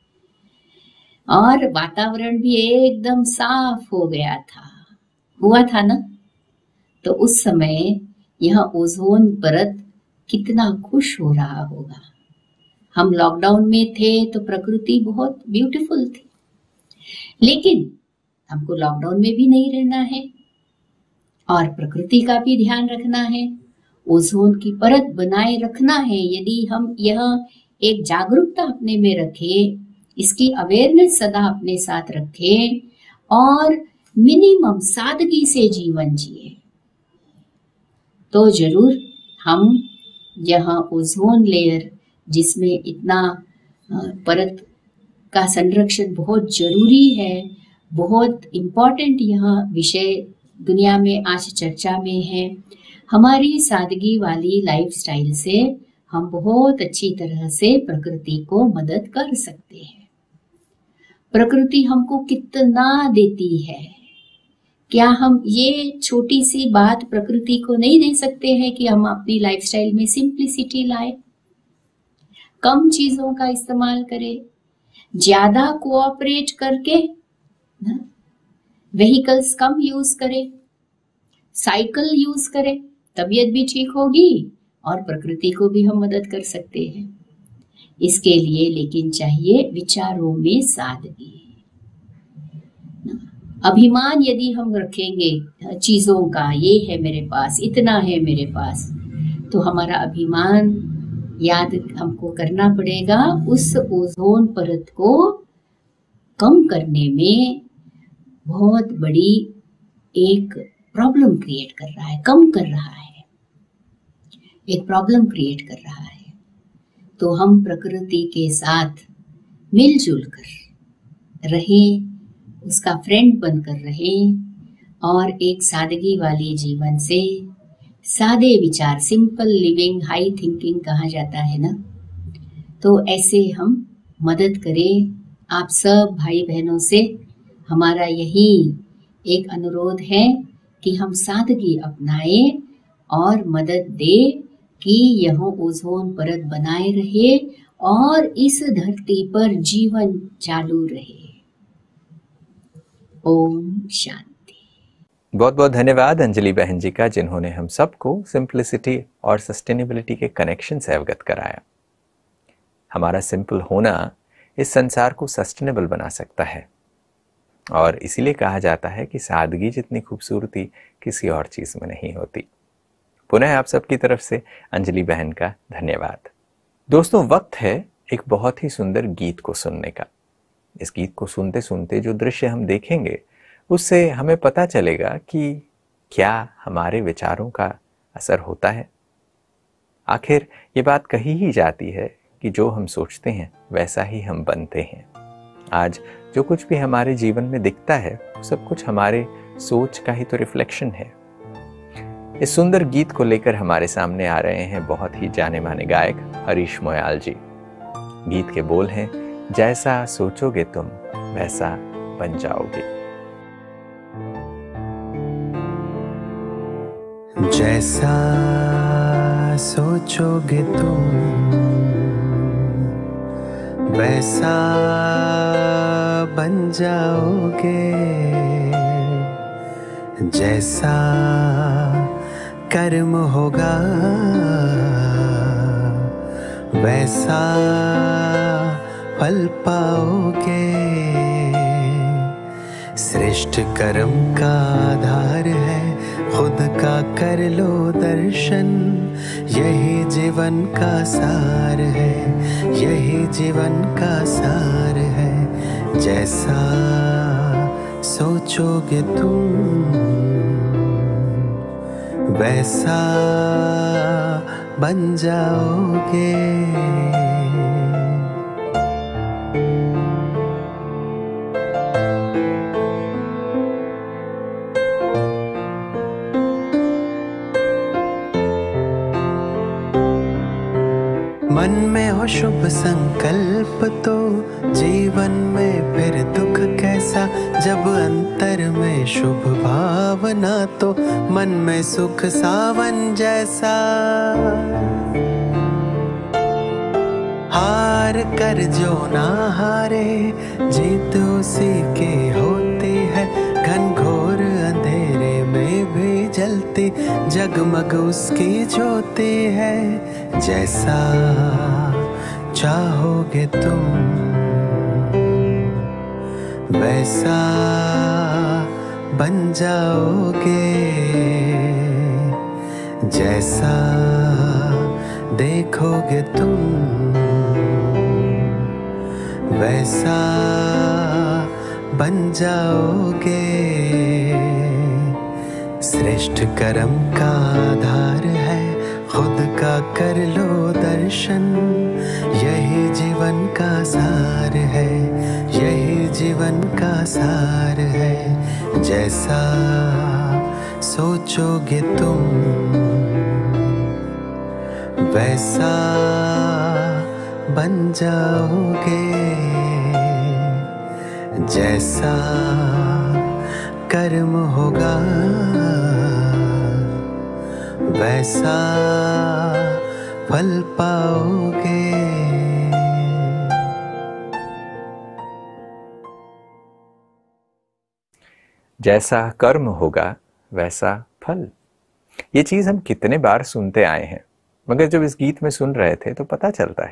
Speaker 3: और वातावरण भी एकदम साफ हो गया था, हुआ था ना। तो उस समय यह ओजोन परत कितना खुश हो रहा होगा। हम लॉकडाउन में थे तो प्रकृति बहुत ब्यूटीफुल थी, लेकिन हमको लॉकडाउन में भी नहीं रहना है और प्रकृति का भी ध्यान रखना है, ओजोन की परत बनाए रखना है। यदि हम यह एक जागरूकता अपने में रखें, इसकी अवेयरनेस सदा अपने साथ रखें और मिनिमम सादगी से जीवन जिए, तो जरूर हम यह ओजोन लेयर, जिसमें इतना परत का संरक्षण बहुत जरूरी है, बहुत इम्पोर्टेंट यह विषय दुनिया में आज चर्चा में है, हमारी सादगी वाली लाइफस्टाइल से हम बहुत अच्छी तरह से प्रकृति को मदद कर सकते हैं। प्रकृति हमको कितना देती है, क्या हम ये छोटी सी बात प्रकृति को नहीं दे सकते हैं कि हम अपनी लाइफस्टाइल में सिंप्लिसिटी लाए, कम चीजों का इस्तेमाल करें, ज्यादा कोऑपरेट करके व्हीकल्स कम यूज करें, साइकिल यूज करें, तबीयत भी ठीक होगी और प्रकृति को भी हम मदद कर सकते हैं। इसके लिए लेकिन चाहिए विचारों में सादगी। अभिमान यदि हम रखेंगे चीजों का, ये है मेरे पास, इतना है मेरे पास, तो हमारा अभिमान याद हमको करना पड़ेगा उस ओजोन परत को कम करने में बहुत बड़ी एक प्रॉब्लम क्रिएट कर रहा है, कम कर रहा है, एक प्रॉब्लम क्रिएट कर रहा है। तो हम प्रकृति के साथ मिलजुल कर रहें, उसका फ्रेंड बनकर रहें और एक सादगी वाली जीवन से, सादे विचार, सिंपल लिविंग हाई थिंकिंग कहा जाता है ना, तो ऐसे हम मदद करें। आप सब भाई बहनों से हमारा यही एक अनुरोध है कि हम सादगी अपनाएं और मदद दें कि यह ओजोन परत बनाए रहे और इस धरती पर जीवन चालू रहे। ओम शांति।
Speaker 2: बहुत बहुत धन्यवाद अंजलि बहन जी का, जिन्होंने हम सबको सिंप्लिसिटी और सस्टेनेबिलिटी के कनेक्शन से अवगत कराया। हमारा सिंपल होना इस संसार को सस्टेनेबल बना सकता है और इसीलिए कहा जाता है कि सादगी जितनी खूबसूरती किसी और चीज में नहीं होती। पुनः आप सबकी तरफ से अंजलि बहन का धन्यवाद। दोस्तों, वक्त है एक बहुत ही सुंदर गीत को सुनने का। इस गीत को सुनते सुनते जो दृश्य हम देखेंगे उससे हमें पता चलेगा कि क्या हमारे विचारों का असर होता है। आखिर ये बात कही ही जाती है कि जो हम सोचते हैं वैसा ही हम बनते हैं। आज जो कुछ भी हमारे जीवन में दिखता है वो सब कुछ हमारे सोच का ही तो रिफ्लेक्शन है। इस सुंदर गीत को लेकर हमारे सामने आ रहे हैं बहुत ही जाने माने गायक हरीश मोयाल जी। गीत के बोल हैं, जैसा सोचोगे तुम वैसा बन जाओगे।
Speaker 4: जैसा सोचोगे तुम वैसा बन जाओगे, जैसा कर्म होगा वैसा फल पाओगे। श्रेष्ठ कर्म का आधार है खुद का कर लो दर्शन, यही जीवन का सार है, यही जीवन का सार है। जैसा सोचोगे तुम वैसा बन जाओगे। मन में हो शुभ संकल्प तो जीवन में फिर दुख कैसा, जब अंतर में शुभ भावना तो मन में सुख सावन जैसा। हार कर जो ना हारे जीत उसी की होती है, घनघोर अंधेरे में भी जलती जगमग उसकी ज्योति है। जैसा चाहोगे तुम वैसा बन जाओगे, जैसा देखोगे तुम वैसा बन जाओगे। श्रेष्ठ कर्म का आधार है खुद का कर लो दर्शन, यही जीवन का सार है, यही जीवन का सार है। जैसा सोचोगे तुम वैसा बन जाओगे, जैसा कर्म होगा वैसा फल पाओगे।
Speaker 2: जैसा कर्म होगा वैसा फल। ये चीज हम कितने बार सुनते आए हैं, मगर जब इस गीत में सुन रहे थे तो पता चलता है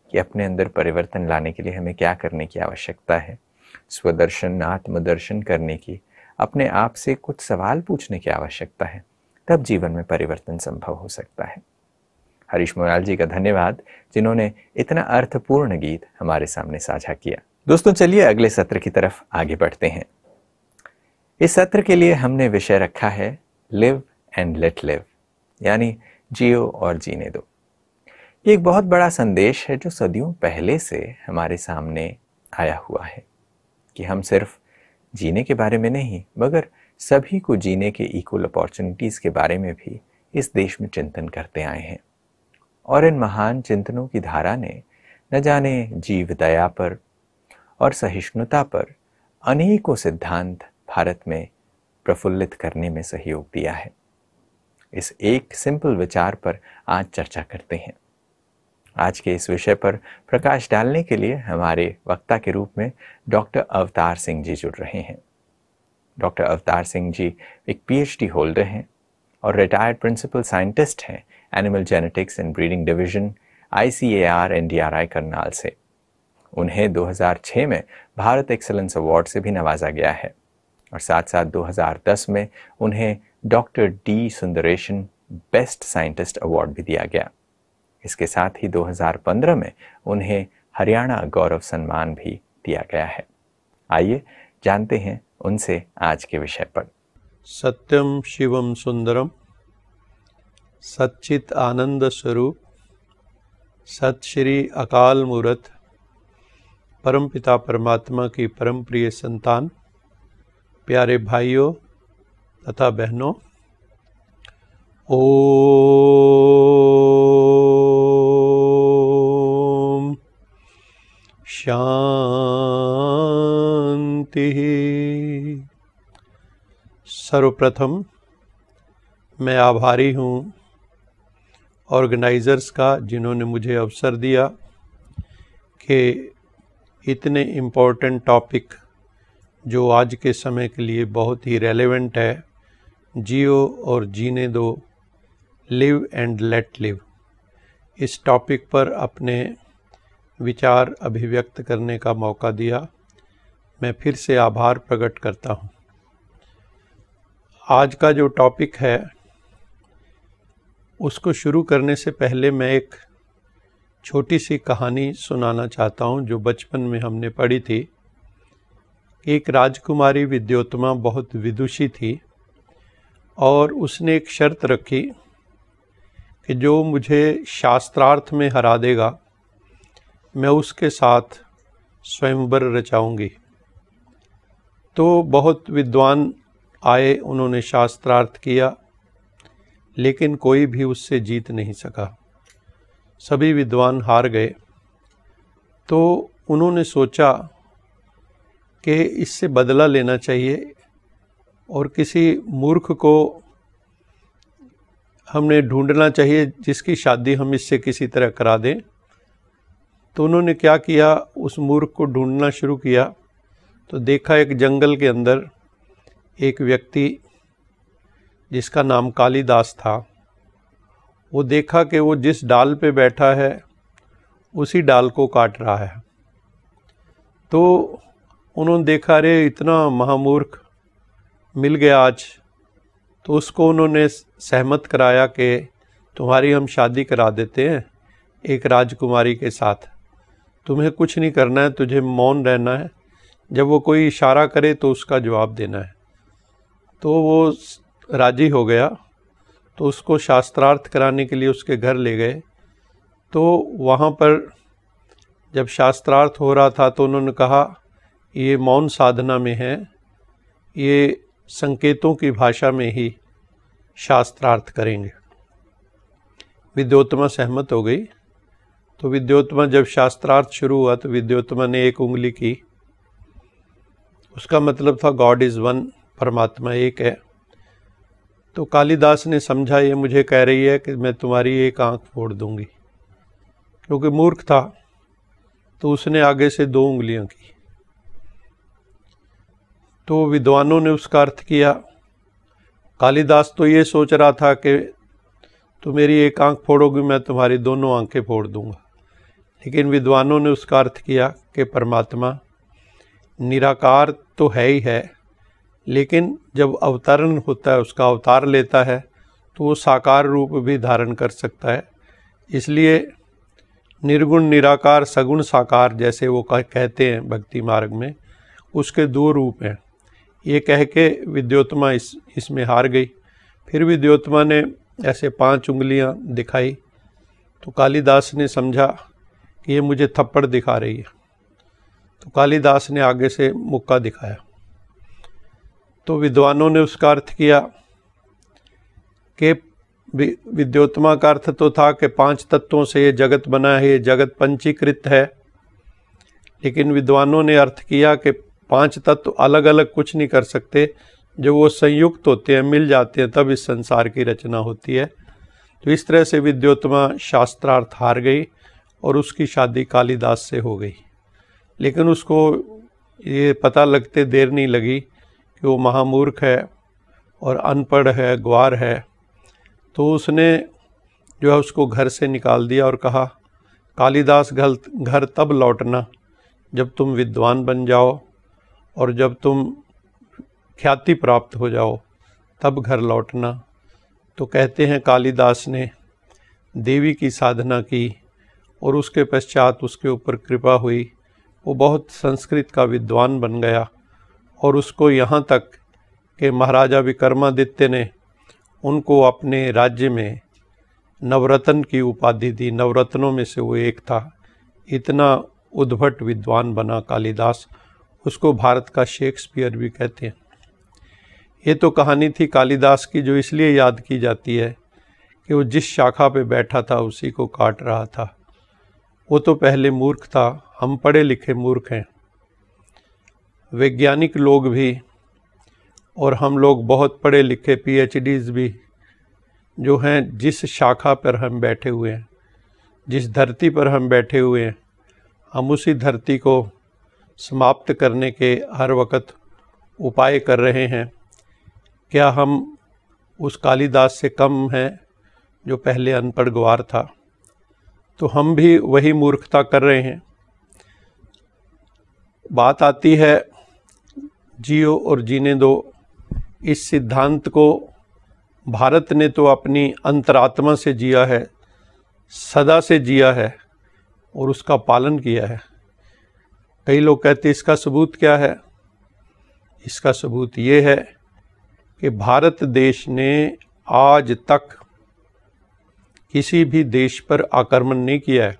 Speaker 2: कि अपने अंदर परिवर्तन लाने के लिए हमें क्या करने की आवश्यकता है, स्वदर्शन, आत्मदर्शन करने की, अपने आप से कुछ सवाल पूछने की आवश्यकता है, तब जीवन में परिवर्तन संभव हो सकता है। हरीश मोयाल जी का धन्यवाद, जिन्होंने इतना अर्थपूर्ण गीत हमारे सामने साझा किया। दोस्तों, चलिए अगले सत्र की तरफ आगे बढ़ते हैं। इस सत्र के लिए हमने विषय रखा है लिव एंड लेट लिव, यानी जियो और जीने दो। ये एक बहुत बड़ा संदेश है जो सदियों पहले से हमारे सामने आया हुआ है कि हम सिर्फ जीने के बारे में नहीं, मगर सभी को जीने के इक्वल अपॉर्चुनिटीज़ के बारे में भी इस देश में चिंतन करते आए हैं। और इन महान चिंतनों की धारा ने न जाने जीव दया पर और सहिष्णुता पर अनेकों सिद्धांत भारत में प्रफुल्लित करने में सहयोग दिया है। इस एक सिंपल विचार पर आज चर्चा करते हैं। आज के इस विषय पर प्रकाश डालने के लिए हमारे वक्ता के रूप में डॉक्टर अवतार सिंह जी जुड़ रहे हैं। डॉक्टर अवतार सिंह जी एक पीएचडी होल्डर हैं और रिटायर्ड प्रिंसिपल साइंटिस्ट हैं animal genetics and breeding division I C A R N D R I Karnal से। उन्हें दो हज़ार छह में भारत एक्सेलेंस अवार्ड से भी नवाजा गया है और साथ साथ दो हज़ार दस में उन्हें doctor D Sundaresan best scientist award भी दिया गया। इसके साथ ही दो हज़ार पंद्रह में उन्हें हरियाणा गौरव सम्मान भी दिया गया है। आइए जानते हैं उनसे आज के विषय पर।
Speaker 5: सत्यम शिवम सुंदरम, सच्चित आनंद स्वरूप, सत श्री अकाल मूर्त, परमपिता परमात्मा की परम प्रिय संतान, प्यारे भाइयों तथा बहनों, ओम शांति। सर्वप्रथम मैं आभारी हूँ ऑर्गेनाइज़र्स का, जिन्होंने मुझे अवसर दिया कि इतने इम्पोर्टेंट टॉपिक जो आज के समय के लिए बहुत ही रेलेवेंट है, जियो और जीने दो, लिव एंड लेट लिव, इस टॉपिक पर अपने विचार अभिव्यक्त करने का मौका दिया। मैं फिर से आभार प्रकट करता हूँ। आज का जो टॉपिक है उसको शुरू करने से पहले मैं एक छोटी सी कहानी सुनाना चाहता हूँ जो बचपन में हमने पढ़ी थी। एक राजकुमारी विद्योत्तमा बहुत विदुषी थी और उसने एक शर्त रखी कि जो मुझे शास्त्रार्थ में हरा देगा मैं उसके साथ स्वयंवर रचाऊंगी। तो बहुत विद्वान आए, उन्होंने शास्त्रार्थ किया, लेकिन कोई भी उससे जीत नहीं सका। सभी विद्वान हार गए। तो उन्होंने सोचा कि इससे बदला लेना चाहिए और किसी मूर्ख को हमने ढूंढना चाहिए जिसकी शादी हम इससे किसी तरह करा दें। तो उन्होंने क्या किया, उस मूर्ख को ढूंढना शुरू किया। तो देखा एक जंगल के अंदर एक व्यक्ति जिसका नाम कालिदास था। वो देखा कि वो जिस डाल पे बैठा है उसी डाल को काट रहा है। तो उन्होंने देखा, अरे इतना महामूर्ख मिल गया आज। तो उसको उन्होंने सहमत कराया कि तुम्हारी हम शादी करा देते हैं एक राजकुमारी के साथ, तुम्हें कुछ नहीं करना है, तुझे मौन रहना है, जब वो कोई इशारा करे तो उसका जवाब देना है। तो वो राजी हो गया। तो उसको शास्त्रार्थ कराने के लिए उसके घर ले गए। तो वहाँ पर जब शास्त्रार्थ हो रहा था तो उन्होंने कहा ये मौन साधना में है, ये संकेतों की भाषा में ही शास्त्रार्थ करेंगे। विद्योत्तमा सहमत हो गई। तो विद्योत्तमा जब शास्त्रार्थ शुरू हुआ तो विद्योत्तमा ने एक उंगली की, उसका मतलब था गॉड इज़ वन, परमात्मा एक है। तो कालिदास ने समझा ये मुझे कह रही है कि मैं तुम्हारी एक आंख फोड़ दूंगी, क्योंकि मूर्ख था। तो उसने आगे से दो उंगलियां की। तो विद्वानों ने उसका अर्थ किया। कालिदास तो ये सोच रहा था कि तुम मेरी एक आंख फोड़ोगी, मैं तुम्हारी दोनों आंखें फोड़ दूंगा। लेकिन विद्वानों ने उसका अर्थ किया कि परमात्मा निराकार तो है ही है, लेकिन जब अवतरण होता है, उसका अवतार लेता है, तो वो साकार रूप भी धारण कर सकता है। इसलिए निर्गुण निराकार सगुण साकार जैसे वो कहते हैं भक्ति मार्ग में, उसके दो रूप हैं। ये कह के विद्योत्तमा इस इसमें हार गई। फिर विद्योत्तमा ने ऐसे पांच उंगलियां दिखाई तो कालिदास ने समझा कि ये मुझे थप्पड़ दिखा रही है, तो कालिदास ने आगे से मुक्का दिखाया। तो विद्वानों ने उसका अर्थ किया कि विद्योत्तमा का अर्थ तो था कि पांच तत्वों से ये जगत बना है, ये जगत पंचीकृत है। लेकिन विद्वानों ने अर्थ किया कि पांच तत्व अलग अलग कुछ नहीं कर सकते, जब वो संयुक्त होते हैं, मिल जाते हैं, तब इस संसार की रचना होती है। तो इस तरह से विद्योत्तमा शास्त्रार्थ हार गई और उसकी शादी कालिदास से हो गई। लेकिन उसको ये पता लगते देर नहीं लगी कि वो महामूर्ख है और अनपढ़ है, ग्वार है। तो उसने जो है उसको घर से निकाल दिया और कहा, कालिदास घर घर तब लौटना जब तुम विद्वान बन जाओ और जब तुम ख्याति प्राप्त हो जाओ, तब घर लौटना। तो कहते हैं कालिदास ने देवी की साधना की और उसके पश्चात उसके ऊपर कृपा हुई, वो बहुत संस्कृत का विद्वान बन गया। और उसको यहाँ तक कि महाराजा विक्रमादित्य ने उनको अपने राज्य में नवरत्न की उपाधि दी, नवरत्नों में से वो एक था। इतना उद्भट विद्वान बना कालिदास, उसको भारत का शेक्सपियर भी कहते हैं। ये तो कहानी थी कालिदास की, जो इसलिए याद की जाती है कि वो जिस शाखा पे बैठा था उसी को काट रहा था। वो तो पहले मूर्ख था, हम पढ़े लिखे मूर्ख हैं। वैज्ञानिक लोग भी और हम लोग बहुत पढ़े लिखे पीएचडीज भी जो हैं, जिस शाखा पर हम बैठे हुए हैं, जिस धरती पर हम बैठे हुए हैं, हम उसी धरती को समाप्त करने के हर वक्त उपाय कर रहे हैं। क्या हम उस कालिदास से कम हैं जो पहले अनपढ़ ग्वार था? तो हम भी वही मूर्खता कर रहे हैं। बात आती है जियो और जीने दो। इस सिद्धांत को भारत ने तो अपनी अंतरात्मा से जिया है, सदा से जिया है और उसका पालन किया है। कई लोग कहते हैं इसका सबूत क्या है? इसका सबूत ये है कि भारत देश ने आज तक किसी भी देश पर आक्रमण नहीं किया है।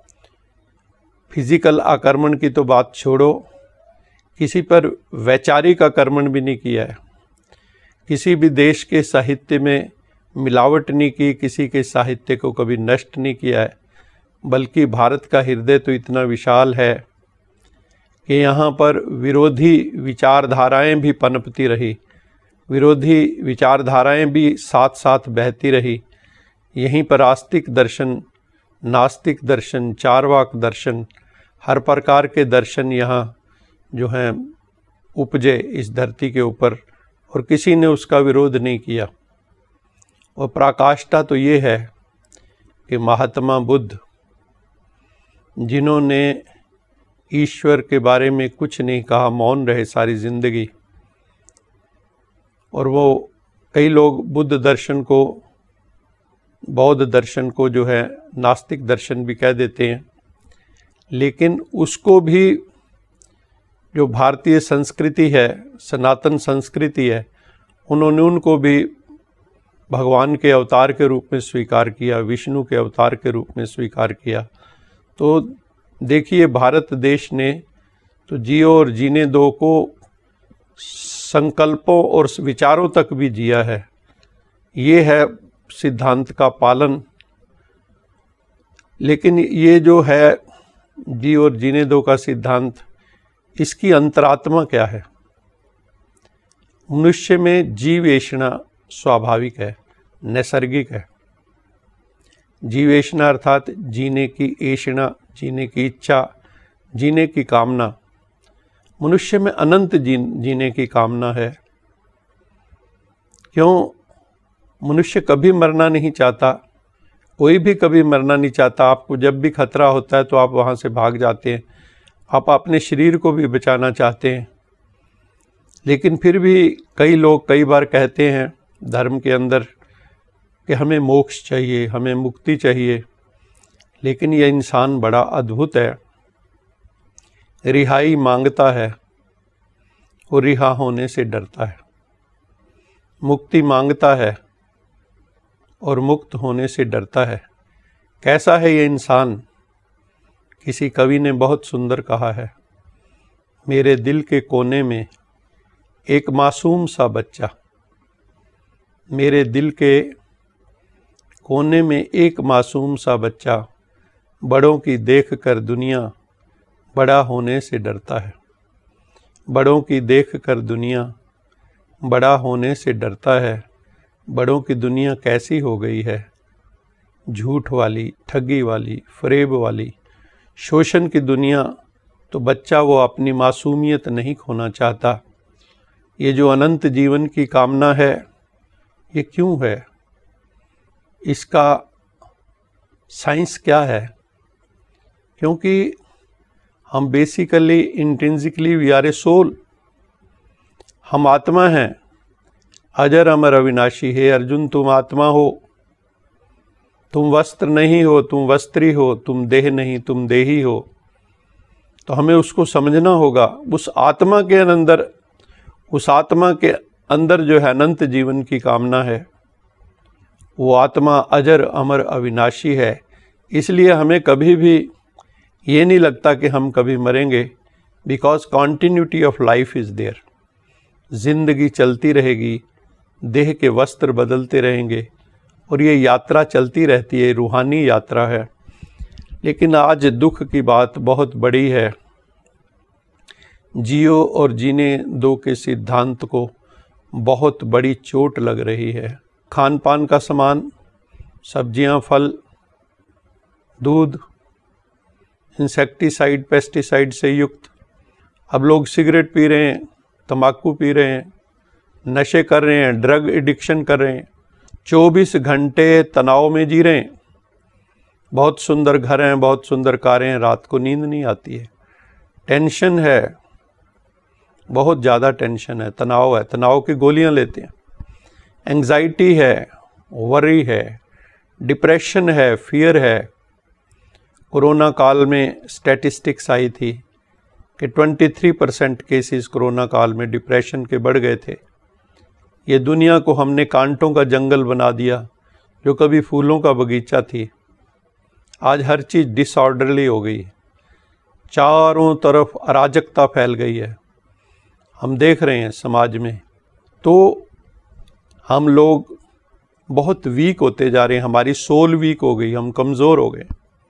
Speaker 5: फिजिकल आक्रमण की तो बात छोड़ो, किसी पर वैचारिक आक्रमण भी नहीं किया है। किसी भी देश के साहित्य में मिलावट नहीं की, किसी के साहित्य को कभी नष्ट नहीं किया है। बल्कि भारत का हृदय तो इतना विशाल है कि यहाँ पर विरोधी विचारधाराएं भी पनपती रही, विरोधी विचारधाराएं भी साथ साथ बहती रही। यहीं पर आस्तिक दर्शन, नास्तिक दर्शन, चारवाक दर्शन, हर प्रकार के दर्शन यहाँ जो हैं उपजे इस धरती के ऊपर, और किसी ने उसका विरोध नहीं किया। और पराकाष्ठा तो ये है कि महात्मा बुद्ध, जिन्होंने ईश्वर के बारे में कुछ नहीं कहा, मौन रहे सारी जिंदगी, और वो कई लोग बुद्ध दर्शन को, बौद्ध दर्शन को जो है नास्तिक दर्शन भी कह देते हैं। लेकिन उसको भी जो भारतीय संस्कृति है, सनातन संस्कृति है, उन्होंने उनको भी भगवान के अवतार के रूप में स्वीकार किया, विष्णु के अवतार के रूप में स्वीकार किया। तो देखिए भारत देश ने तो जियो और जीने दो को संकल्पों और विचारों तक भी जिया है। ये है सिद्धांत का पालन। लेकिन ये जो है जी और जीने दो का सिद्धांत, इसकी अंतरात्मा क्या है? मनुष्य में जीवेषणा स्वाभाविक है, नैसर्गिक है। जीवेषणा अर्थात जीने की ऐषणा, जीने की इच्छा, जीने की कामना। मनुष्य में अनंत जी, जीने की कामना है। क्यों? मनुष्य कभी मरना नहीं चाहता, कोई भी कभी मरना नहीं चाहता। आपको जब भी खतरा होता है तो आप वहाँ से भाग जाते हैं, आप अपने शरीर को भी बचाना चाहते हैं। लेकिन फिर भी कई लोग कई बार कहते हैं धर्म के अंदर कि हमें मोक्ष चाहिए, हमें मुक्ति चाहिए। लेकिन यह इंसान बड़ा अद्भुत है, रिहाई मांगता है और रिहा होने से डरता है, मुक्ति मांगता है और मुक्त होने से डरता है। कैसा है ये इंसान? किसी कवि ने बहुत सुंदर कहा है, मेरे दिल के कोने में एक मासूम सा बच्चा, मेरे दिल के कोने में एक मासूम सा बच्चा, बड़ों की देख कर दुनिया बड़ा होने से डरता है, बड़ों की देख कर दुनिया बड़ा होने से डरता है। बड़ों की दुनिया कैसी हो गई है, झूठ वाली, ठगी वाली, फरेब वाली, शोषण की दुनिया। तो बच्चा वो अपनी मासूमियत नहीं खोना चाहता। ये जो अनंत जीवन की कामना है, ये क्यों है? इसका साइंस क्या है? क्योंकि हम basically intrinsically we are a soul, हम आत्मा हैं, अजर अमर अविनाशी। है अर्जुन, तुम आत्मा हो, तुम वस्त्र नहीं हो, तुम वस्त्री हो, तुम देह नहीं, तुम देही हो। तो हमें उसको समझना होगा। उस आत्मा के अंदर, उस आत्मा के अंदर जो है अनंत जीवन की कामना है, वो आत्मा अजर अमर अविनाशी है। इसलिए हमें कभी भी ये नहीं लगता कि हम कभी मरेंगे, because continuity of life is there. जिंदगी चलती रहेगी, देह के वस्त्र बदलते रहेंगे और ये यात्रा चलती रहती है, रूहानी यात्रा है। लेकिन आज दुख की बात बहुत बड़ी है। जियो और जीने दो के सिद्धांत को बहुत बड़ी चोट लग रही है। खान पान का सामान, सब्जियां, फल, दूध, इंसेक्टिसाइड, पेस्टिसाइड से युक्त। अब लोग सिगरेट पी रहे हैं, तंबाकू पी रहे हैं, नशे कर रहे हैं, ड्रग एडिक्शन कर रहे हैं, चौबीस घंटे तनाव में जी रहे हैं। बहुत सुंदर घर हैं, बहुत सुंदर कारें हैं, रात को नींद नहीं आती है। टेंशन है, बहुत ज़्यादा टेंशन है, तनाव है, तनाव की गोलियां लेते हैं। एंग्जाइटी है, वरी है, डिप्रेशन है, फियर है। कोरोना काल में स्टैटिस्टिक्स आई थी कि तेईस परसेंट केसेस कोरोना काल में डिप्रेशन के बढ़ गए थे। ये दुनिया को हमने कांटों का जंगल बना दिया। जो कभी फूलों का बगीचा थी, आज हर चीज़ डिसऑर्डरली हो गई, चारों तरफ अराजकता फैल गई है। हम देख रहे हैं समाज में। तो हम लोग बहुत वीक होते जा रहे हैं, हमारी सोल वीक हो गई, हम कमज़ोर हो गए,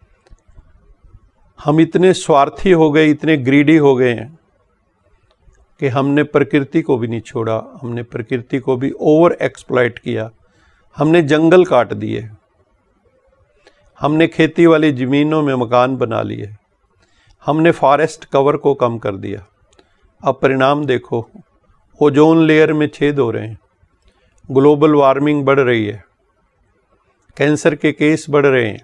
Speaker 5: हम इतने स्वार्थी हो गए, इतने ग्रीडी हो गए हैं कि हमने प्रकृति को भी नहीं छोड़ा, हमने प्रकृति को भी ओवर एक्सप्लॉइट किया। हमने जंगल काट दिए, हमने खेती वाली ज़मीनों में मकान बना लिए, हमने फॉरेस्ट कवर को कम कर दिया। अब परिणाम देखो, ओजोन लेयर में छेद हो रहे हैं, ग्लोबल वार्मिंग बढ़ रही है, कैंसर के केस बढ़ रहे हैं,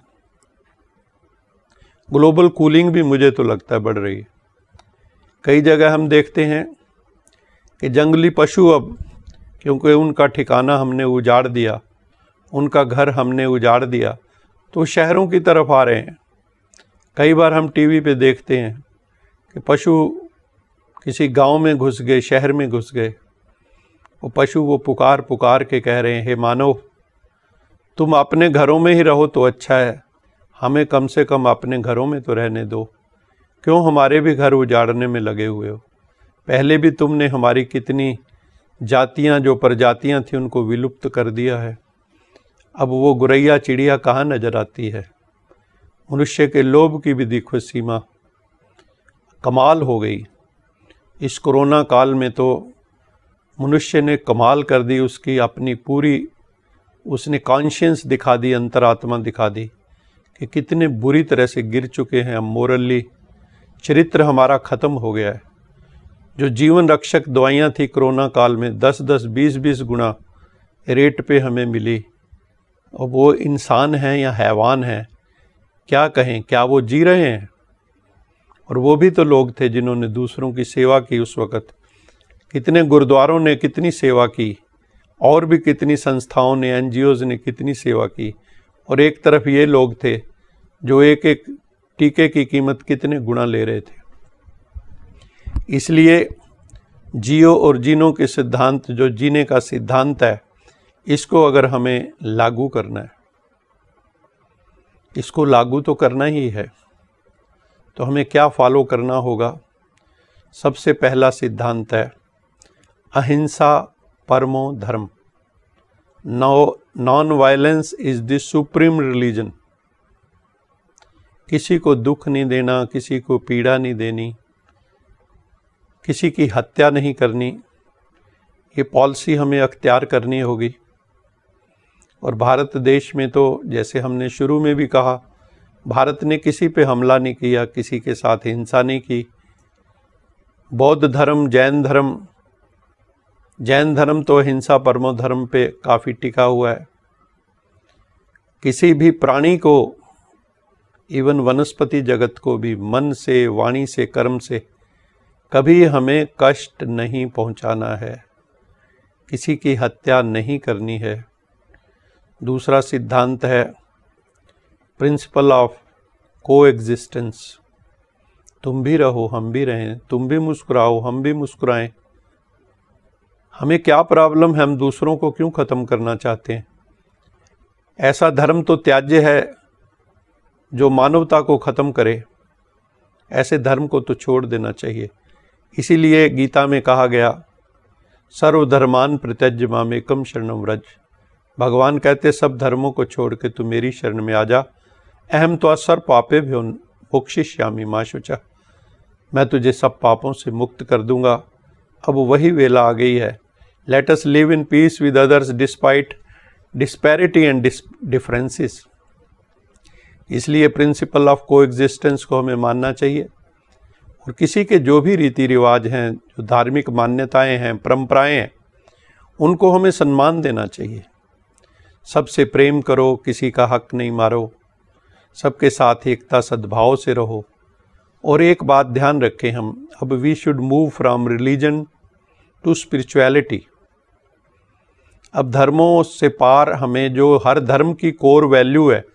Speaker 5: ग्लोबल कूलिंग भी मुझे तो लगता है बढ़ रही है। कई जगह हम देखते हैं कि जंगली पशु अब, क्योंकि उनका ठिकाना हमने उजाड़ दिया, उनका घर हमने उजाड़ दिया, तो शहरों की तरफ आ रहे हैं। कई बार हम टीवी पे देखते हैं कि पशु किसी गांव में घुस गए, शहर में घुस गए। वो पशु वो पुकार पुकार के कह रहे हैं, हे मानव, तुम अपने घरों में ही रहो तो अच्छा है, हमें कम से कम अपने घरों में तो रहने दो। क्यों हमारे भी घर उजाड़ने में लगे हुए हो? पहले भी तुमने हमारी कितनी जातियां, जो प्रजातियां थी, उनको विलुप्त कर दिया है। अब वो गुरैया चिड़िया कहाँ नजर आती है? मनुष्य के लोभ की भी देखो सीमा, कमाल हो गई। इस कोरोना काल में तो मनुष्य ने कमाल कर दी, उसकी अपनी पूरी, उसने कॉन्शियंस दिखा दी, अंतरात्मा दिखा दी कि कितने बुरी तरह से गिर चुके हैं हम मोरली। चरित्र हमारा ख़त्म हो गया है। जो जीवन रक्षक दवाइयाँ थी कोरोना काल में, दस दस बीस बीस गुना रेट पे हमें मिली, और वो इंसान हैं या हैवान हैं, क्या कहें, क्या वो जी रहे हैं? और वो भी तो लोग थे जिन्होंने दूसरों की सेवा की उस वक़्त। कितने गुरुद्वारों ने कितनी सेवा की, और भी कितनी संस्थाओं ने, एनजीओज़ ने कितनी सेवा की। और एक तरफ ये लोग थे जो एक एक टीके की कीमत कितने गुना ले रहे थे। इसलिए जियो और जीनो के सिद्धांत, जो जीने का सिद्धांत है, इसको अगर हमें लागू करना है, इसको लागू तो करना ही है, तो हमें क्या फॉलो करना होगा? सबसे पहला सिद्धांत है अहिंसा परमो धर्म। No non violence is the supreme religion. किसी को दुख नहीं देना, किसी को पीड़ा नहीं देनी, किसी की हत्या नहीं करनी, ये पॉलिसी हमें अख्तियार करनी होगी। और भारत देश में तो जैसे हमने शुरू में भी कहा, भारत ने किसी पे हमला नहीं किया, किसी के साथ हिंसा नहीं की। बौद्ध धर्म, जैन धर्म, जैन धर्म तो अहिंसा परमो धर्म पे काफ़ी टिका हुआ है। किसी भी प्राणी को, इवन वनस्पति जगत को भी, मन से, वाणी से, कर्म से कभी हमें कष्ट नहीं पहुंचाना है, किसी की हत्या नहीं करनी है। दूसरा सिद्धांत है प्रिंसिपल ऑफ को एग्जिस्टेंस। तुम भी रहो, हम भी रहें, तुम भी मुस्कुराओ, हम भी मुस्कुराएं। हमें क्या प्रॉब्लम है, हम दूसरों को क्यों ख़त्म करना चाहते हैं? ऐसा धर्म तो त्याज्य है जो मानवता को ख़त्म करे। ऐसे धर्म को तो छोड़ देना चाहिए। इसीलिए गीता में कहा गया, सर्वधर्मान परित्यज्य मामेकम शरणं व्रज। भगवान कहते सब धर्मों को छोड़ के तू मेरी शरण में आ जा। अहम तो सर्व पापेभ्यो मोक्षयिष्यामि मा शुचः। मैं तुझे सब पापों से मुक्त कर दूंगा। अब वही वेला आ गई है। Let us live in peace with others despite disparity and differences. इसलिए प्रिंसिपल ऑफ को एग्जिस्टेंस को हमें मानना चाहिए। और किसी के जो भी रीति रिवाज हैं, जो धार्मिक मान्यताएं हैं, परंपराएं हैं, उनको हमें सम्मान देना चाहिए। सबसे प्रेम करो, किसी का हक नहीं मारो, सबके साथ एकता सद्भाव से रहो। और एक बात ध्यान रखें हम, अब we should move from religion to spirituality. अब धर्मों से पार हमें जो हर धर्म की कोर वैल्यू है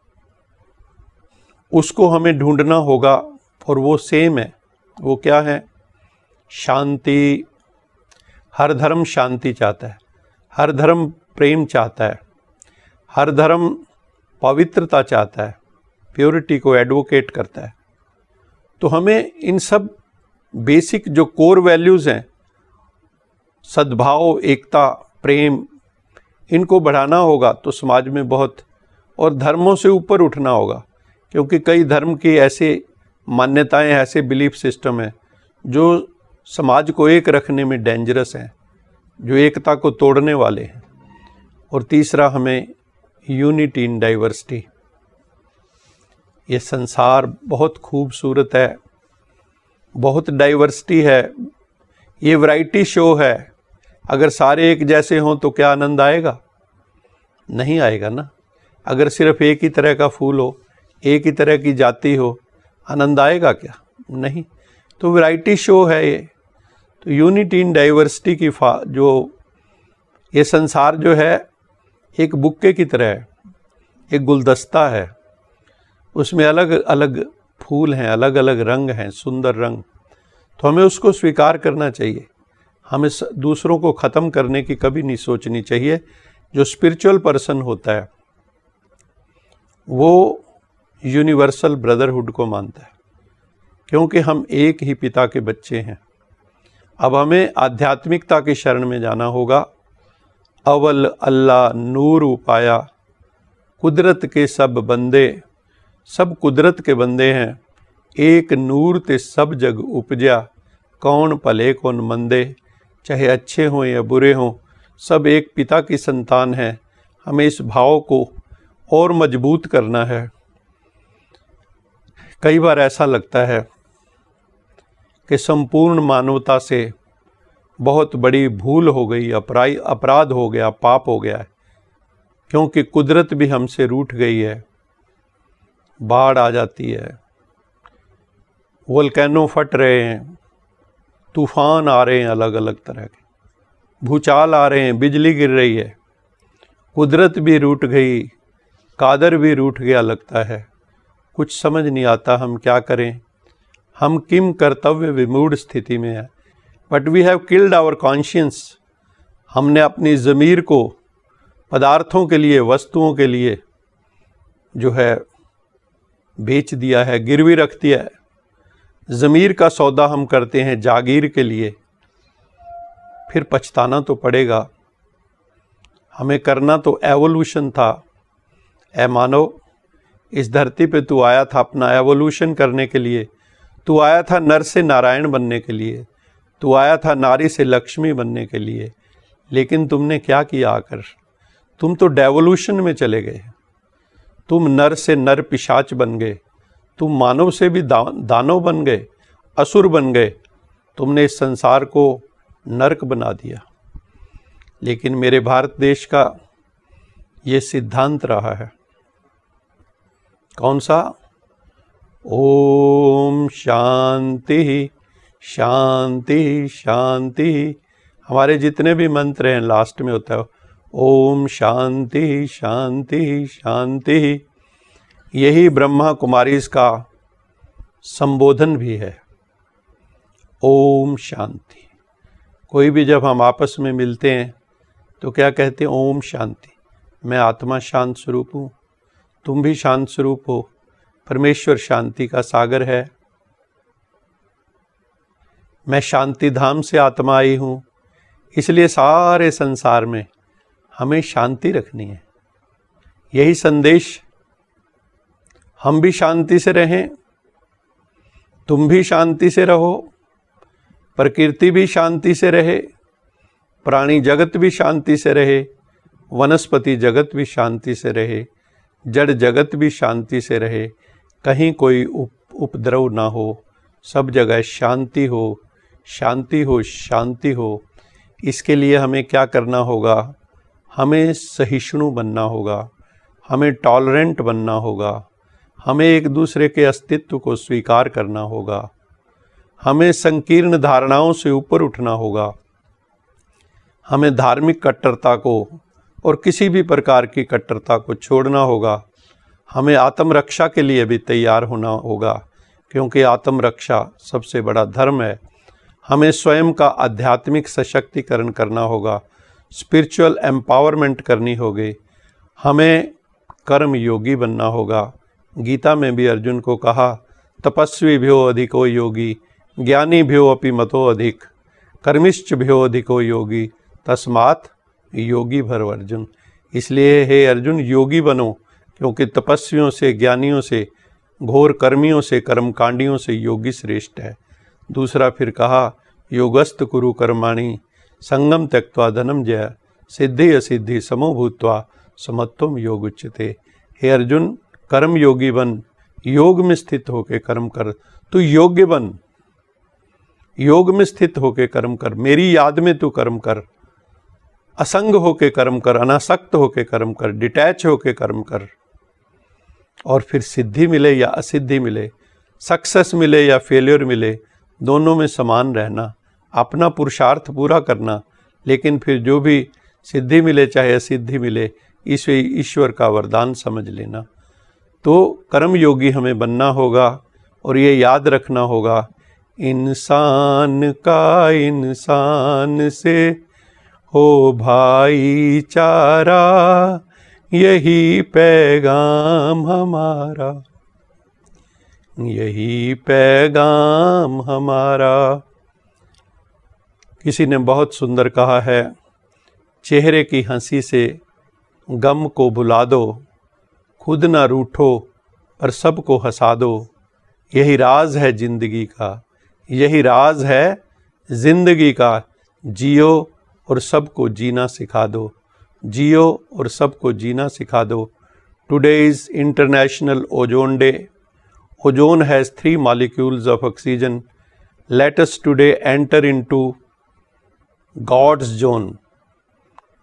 Speaker 5: उसको हमें ढूंढना होगा। और वो सेम है। वो क्या है? शांति। हर धर्म शांति चाहता है, हर धर्म प्रेम चाहता है, हर धर्म पवित्रता चाहता है, प्योरिटी को एडवोकेट करता है। तो हमें इन सब बेसिक जो कोर वैल्यूज़ हैं, सद्भाव, एकता, प्रेम, इनको बढ़ाना होगा तो समाज में बहुत, और धर्मों से ऊपर उठना होगा। क्योंकि कई धर्म की ऐसे मान्यताएं, ऐसे बिलीफ सिस्टम हैं जो समाज को एक रखने में डेंजरस हैं, जो एकता को तोड़ने वाले हैं। और तीसरा, हमें यूनिटी इन डाइवर्सिटी। ये संसार बहुत खूबसूरत है, बहुत डाइवर्सिटी है, ये वैरायटी शो है। अगर सारे एक जैसे हों तो क्या आनंद आएगा? नहीं आएगा ना। अगर सिर्फ एक ही तरह का फूल हो, एक ही तरह की जाति हो, आनंद आएगा क्या? नहीं। तो वैरायटी शो है ये। तो यूनिटी इन डाइवर्सिटी की जो ये संसार जो है एक बुक्के की तरह है, एक गुलदस्ता है, उसमें अलग अलग फूल हैं, अलग अलग रंग हैं, सुंदर रंग। तो हमें उसको स्वीकार करना चाहिए। हमें दूसरों को ख़त्म करने की कभी नहीं सोचनी चाहिए। जो स्पिरिचुअल पर्सन होता है वो यूनिवर्सल ब्रदरहुड को मानता है, क्योंकि हम एक ही पिता के बच्चे हैं। अब हमें आध्यात्मिकता की शरण में जाना होगा। अवल अल्लाह नूर उपाया, कुदरत के सब बंदे, सब कुदरत के बंदे हैं। एक नूर ते सब जग उपजा, कौन भले कौन मंदे। चाहे अच्छे हों या बुरे हों, सब एक पिता की संतान हैं। हमें इस भाव को और मजबूत करना है। कई बार ऐसा लगता है कि संपूर्ण मानवता से बहुत बड़ी भूल हो गई, अपराध अपराध हो गया, पाप हो गया है। क्योंकि कुदरत भी हमसे रूठ गई है, बाढ़ आ जाती है, वोल्केनो फट रहे हैं, तूफान आ रहे हैं अलग अलग तरह के, भूचाल आ रहे हैं, बिजली गिर रही है, कुदरत भी रूठ गई, कादर भी रूठ गया लगता है। कुछ समझ नहीं आता हम क्या करें, हम किम कर्तव्य विमूढ़ स्थिति में है। But we have killed our conscience, हमने अपनी ज़मीर को पदार्थों के लिए, वस्तुओं के लिए जो है बेच दिया है, गिरवी रख दिया है। ज़मीर का सौदा हम करते हैं जागीर के लिए, फिर पछताना तो पड़ेगा। हमें करना तो एवोल्यूशन था। ए मानव, इस धरती पे तू आया था अपना एवोल्यूशन करने के लिए। तू आया था नर से नारायण बनने के लिए, तू आया था नारी से लक्ष्मी बनने के लिए, लेकिन तुमने क्या किया आकर? तुम तो डेवोल्यूशन में चले गए। तुम नर से नर पिशाच बन गए, तुम मानव से भी दा, दानव बन गए, असुर बन गए। तुमने इस संसार को नरक बना दिया। लेकिन मेरे भारत देश का ये सिद्धांत रहा है, कौन सा? ओम शांति शांति शांति। हमारे जितने भी मंत्र हैं लास्ट में होता है ओम शांति शांति शांति। यही ब्रह्मा कुमारीज का संबोधन भी है, ओम शांति। कोई भी जब हम आपस में मिलते हैं तो क्या कहते हैं? ओम शांति। मैं आत्मा शांत स्वरूप हूँ, तुम भी शांत स्वरूप हो, परमेश्वर शांति का सागर है। मैं शांति धाम से आत्मा आई हूँ, इसलिए सारे संसार में हमें शांति रखनी है। यही संदेश, हम भी शांति से रहें, तुम भी शांति से रहो, प्रकृति भी शांति से रहे, प्राणी जगत भी शांति से रहे, वनस्पति जगत भी शांति से रहे, जड़ जगत भी शांति से रहे, कहीं कोई उप उपद्रव ना हो, सब जगह शांति हो, शांति हो, शांति हो। इसके लिए हमें क्या करना होगा? हमें सहिष्णु बनना होगा, हमें टॉलरेंट बनना होगा, हमें एक दूसरे के अस्तित्व को स्वीकार करना होगा, हमें संकीर्ण धारणाओं से ऊपर उठना होगा, हमें धार्मिक कट्टरता को और किसी भी प्रकार की कट्टरता को छोड़ना होगा। हमें आत्मरक्षा के लिए भी तैयार होना होगा, क्योंकि आत्मरक्षा सबसे बड़ा धर्म है। हमें स्वयं का आध्यात्मिक सशक्तिकरण करना होगा, स्पिरिचुअल एम्पावरमेंट करनी होगी। हमें कर्म योगी बनना होगा। गीता में भी अर्जुन को कहा, तपस्वी भ्यो अधिको योगी, ज्ञानी भ्यो अपि मतो अधिक, कर्मिश्च भ्यो अधिको योगी, तस्मात् योगी भर अर्जुन। इसलिए हे अर्जुन, योगी बनो, क्योंकि तपस्वियों से, ज्ञानियों से, घोर कर्मियों से, कर्मकांडियों से योगी श्रेष्ठ है। दूसरा फिर कहा, योगस्त कुरु कर्माणि संगम त्यक्त्वा धनम जय, सिद्धि असिद्धि समो भूत्वा समत्वम योग उच्यते। हे अर्जुन, कर्म योगी बन, योग में स्थित होके कर्म कर। तू योग्य बन, योग में स्थित होके कर्म कर, मेरी याद में तू कर्म कर, असंग होके कर्म कर, अनासक्त होके कर्म कर, डिटैच होके कर्म कर। और फिर सिद्धि मिले या असिद्धि मिले, सक्सेस मिले या फेलियर मिले, दोनों में समान रहना, अपना पुरुषार्थ पूरा करना। लेकिन फिर जो भी सिद्धि मिले चाहे असिद्धि मिले, इसे ईश्वर का वरदान समझ लेना। तो कर्म योगी हमें बनना होगा और ये याद रखना होगा, इंसान का इंसान से हो भाईचारा, यही पैगाम हमारा, यही पैगाम हमारा। किसी ने बहुत सुंदर कहा है, चेहरे की हंसी से गम को भुला दो, खुद ना रूठो पर सबको हंसा दो। यही राज है जिंदगी का, यही राज है जिंदगी का। जियो और सबको जीना सिखा दो, जियो और सबको जीना सिखा दो। Today is international ozone day. Ozone has three molecules of oxygen. Let us today enter into God's zone.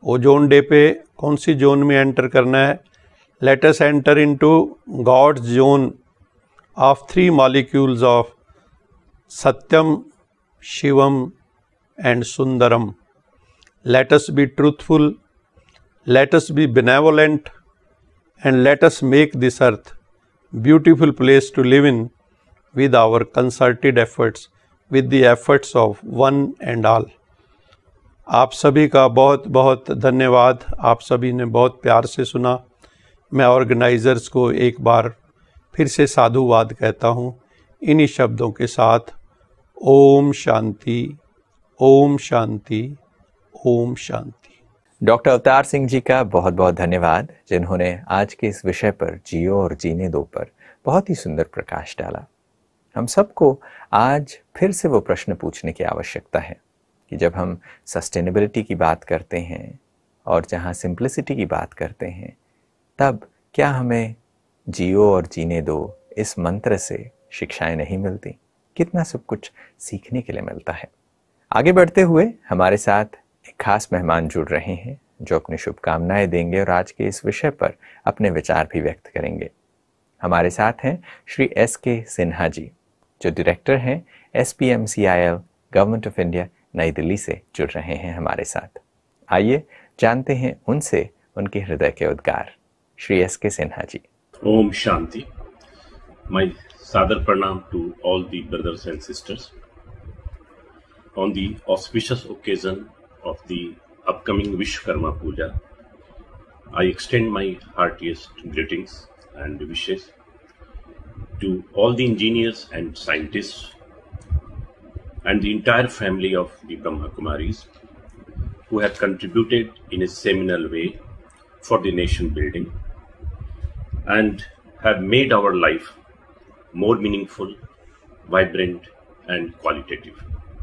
Speaker 5: Ozone day पे कौन सी जोन में एंटर करना है? Let us enter into God's zone of three molecules of सत्यम, शिवम and सुंदरम. Let us be truthful, let us be benevolent, and let us make this earth beautiful place to live in with our concerted efforts, with the efforts of one and all. आप सभी का बहुत बहुत धन्यवाद. आप सभी ने बहुत प्यार से सुना. मैं ऑर्गेनाइजर्स को एक बार फिर से साधुवाद कहता हूँ इन्हीं शब्दों के साथ. ओम शांति, ओम शांति, ओम शांति.
Speaker 2: डॉक्टर अवतार सिंह जी का बहुत बहुत धन्यवाद, जिन्होंने आज के इस विषय पर जियो और जीने दो पर बहुत ही सुंदर प्रकाश डाला. हम सबको आज फिर से वो प्रश्न पूछने की आवश्यकता है कि जब हम सस्टेनेबिलिटी की बात करते हैं और जहाँ सिंप्लिसिटी की बात करते हैं, तब क्या हमें जियो और जीने दो इस मंत्र से शिक्षाएं नहीं मिलती? कितना सब कुछ सीखने के लिए मिलता है. आगे बढ़ते हुए हमारे साथ एक खास मेहमान जुड़ रहे हैं जो अपनी शुभकामनाएं देंगे और आज के इस विषय पर अपने विचार भी व्यक्त करेंगे. हमारे साथ हैं श्री एस के सिन्हा जी, जो डायरेक्टर हैं S P M C I L, government of India, New Delhi से जुड़ रहे हैं हमारे साथ. आइए जानते हैं उनसे उनके हृदय के उद्गार. श्री एस के सिन्हा जी.
Speaker 6: ओम शांति. माय सादर प्रणाम to all the brothers and sisters on the auspicious occasion of the upcoming Vishwakarma Puja. I extend my heartiest greetings and wishes to all the engineers and scientists and the entire family of the Brahma Kumaris who have contributed in a seminal way for the nation building and have made our life more meaningful, vibrant and qualitative.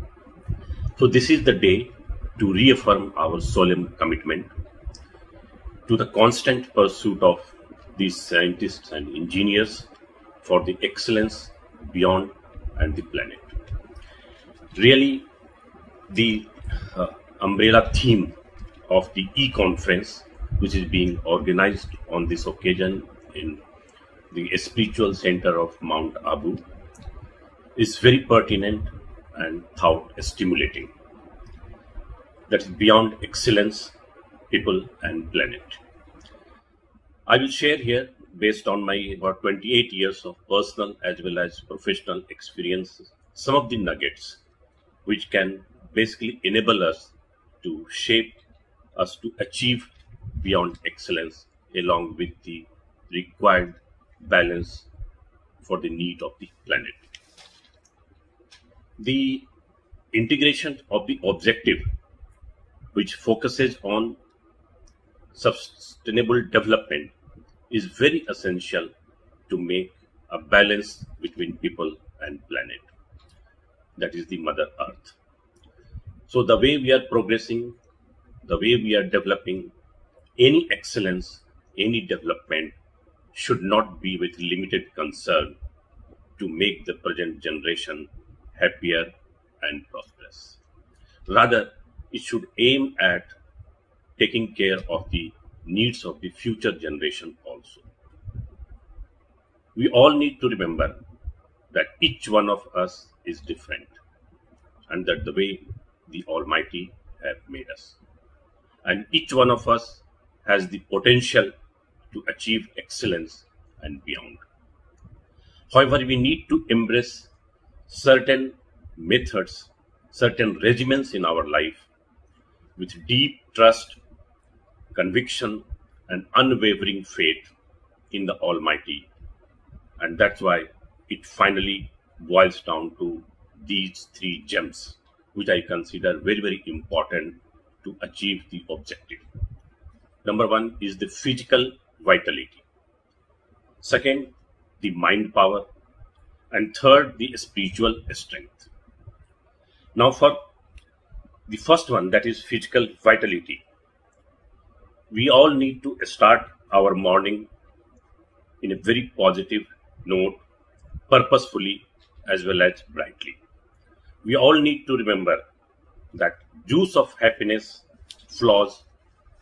Speaker 6: So this is the day to reaffirm our solemn commitment to the constant pursuit of these scientists and engineers for the excellence beyond and the planet. Really, the uh, umbrella theme of the e-conference, which is being organized on this occasion in the spiritual center of Mount Abu, is very pertinent and thought-stimulating. That is beyond excellence, people and planet. I will share here, based on my about twenty-eight years of personal as well as professional experiences, some of the nuggets which can basically enable us to shape us to achieve beyond excellence along with the required balance for the need of the planet. The integration of the objective, which focuses on sustainable development, is very essential to make a balance between people and planet. That is the Mother Earth. So the way we are progressing, the way we are developing, any excellence, any development should not be with limited concern to make the present generation happier and prosperous. Rather, it should aim at taking care of the needs of the future generation also. We all need to remember that each one of us is different and that the way the Almighty have made us. And each one of us has the potential to achieve excellence and beyond. However, we need to embrace certain methods, certain regimens in our life with deep trust, conviction, and unwavering faith in the Almighty. And that's why it finally boils down to these three gems, which I consider very, very important to achieve the objective. Number one is the physical vitality. Second, the mind power. And third, the spiritual strength. Now for the first one, that is physical vitality, we all need to start our morning in a very positive note, purposefully as well as brightly. We all need to remember that juice of happiness flows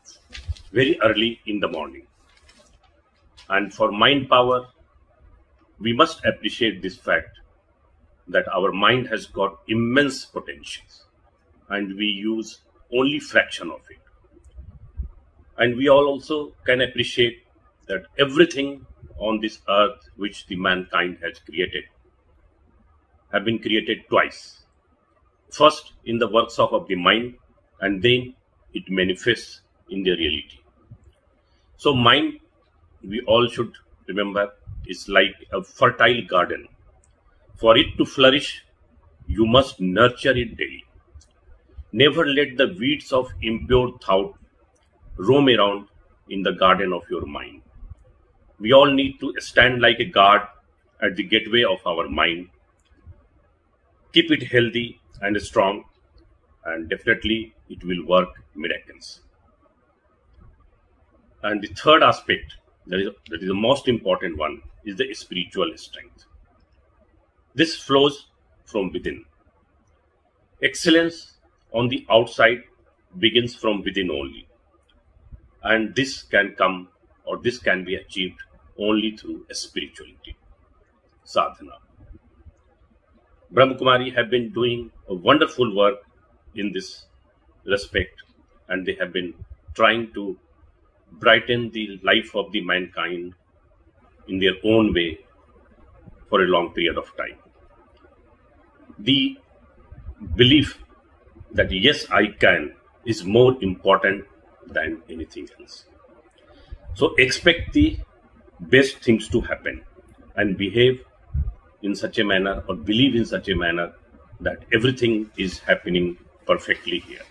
Speaker 6: very early in the morning. And for mind power, we must appreciate this fact that our mind has got immense potentials and we use only fraction of it. And we all also can appreciate that everything on this earth which the mankind has created have been created twice. First in the workshop of the mind, and then it manifests in the reality. So mind, we all should remember, is like a fertile garden. For it to flourish, you must nurture it daily. Never let the weeds of impure thought roam around in the garden of your mind. We all need to stand like a guard at the gateway of our mind. Keep it healthy and strong, and definitely it will work miracles. And the third aspect, that is, that is the most important one, is the spiritual strength. This flows from within. Excellence on the outside begins from within only. And this can come, or this can be achieved only through spirituality, sadhana. Brahma Kumari have been doing a wonderful work in this respect, and they have been trying to brighten the life of the mankind in their own way for a long period of time. The belief that yes, I can is more important than anything else. So expect the best things to happen and behave in such a manner, or believe in such a manner, that everything is happening perfectly here.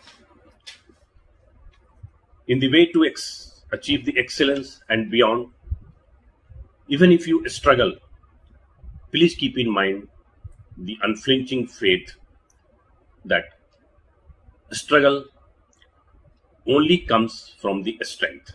Speaker 6: In the way to ex- achieve the excellence and beyond, even if you struggle, please keep in mind the unflinching faith that struggle only comes from the strength.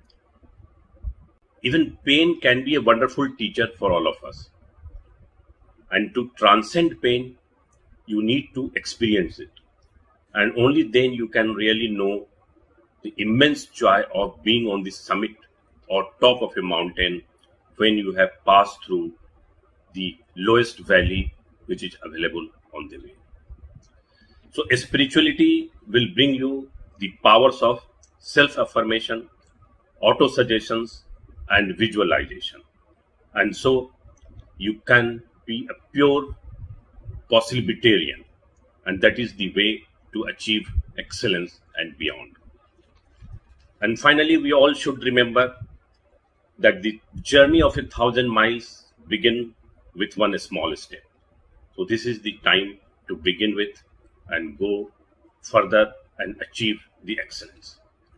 Speaker 6: Even pain can be a wonderful teacher for all of us. And to transcend pain, you need to experience it. And only then you can really know the immense joy of being on the summit or top of a mountain when you have passed through the lowest valley which is available on the way. So spirituality will bring you the powers of self-affirmation, auto-suggestions, and visualization. And so you can be a pure possibilitarian, and that is the way to achieve excellence and beyond. And finally, we all should remember that the journey of a thousand miles begins with one small step. So this is the time to begin with and go further and achieve the excellence.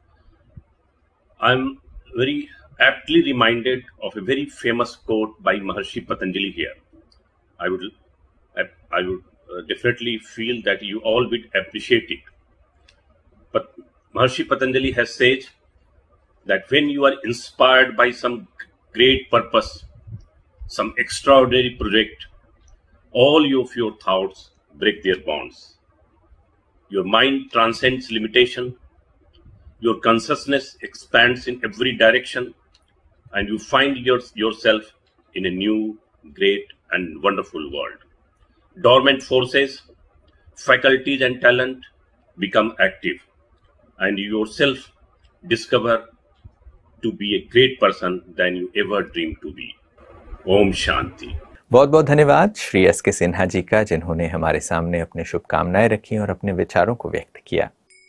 Speaker 6: I'm very aptly reminded of a very famous quote by Maharishi Patanjali here. I would, I, I would uh, definitely feel that you all would appreciate it. But Maharishi Patanjali has said that when you are inspired by some great purpose, some extraordinary project, all of your thoughts break their bonds. Your mind transcends limitation. Your consciousness expands in every direction, and you find your, yourself in a new, great, and wonderful world. Dormant forces, faculties, and talent become active, and you yourself discover to be a great person than you ever dreamed to be. Om Shanti.
Speaker 2: बहुत बहुत धन्यवाद Shri S के सिन्हा जी का, जिन्होंने हमारे सामने अपने शुभकामनाएं रखी और अपने विचारों को व्यक्त किया।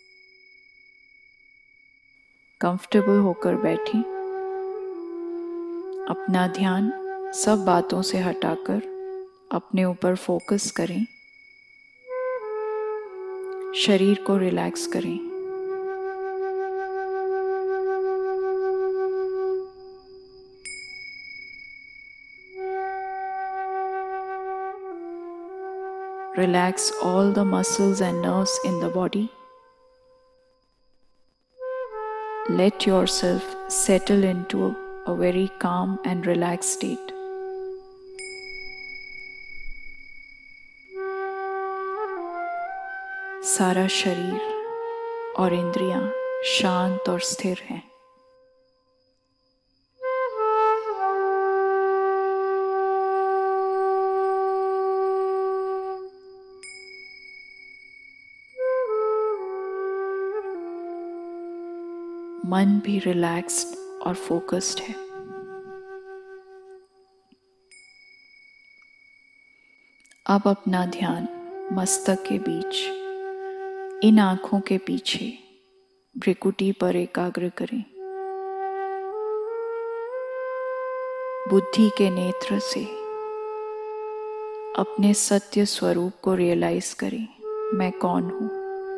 Speaker 7: कंफर्टेबल होकर बैठें, अपना ध्यान सब बातों से हटाकर अपने ऊपर फोकस करें, शरीर को रिलैक्स करें। Relax all the muscles and nerves in the body. Let yourself settle into a very calm and relaxed state. सारा शरीर और इंद्रियां शांत और स्थिर हैं। मन भी रिलैक्स्ड और फोकस्ड है। अब अपना ध्यान मस्तक के बीच, इन आंखों के पीछे भ्रिकुटी पर एकाग्र करें। बुद्धि के नेत्र से अपने सत्य स्वरूप को रियलाइज करें, मैं कौन हूं।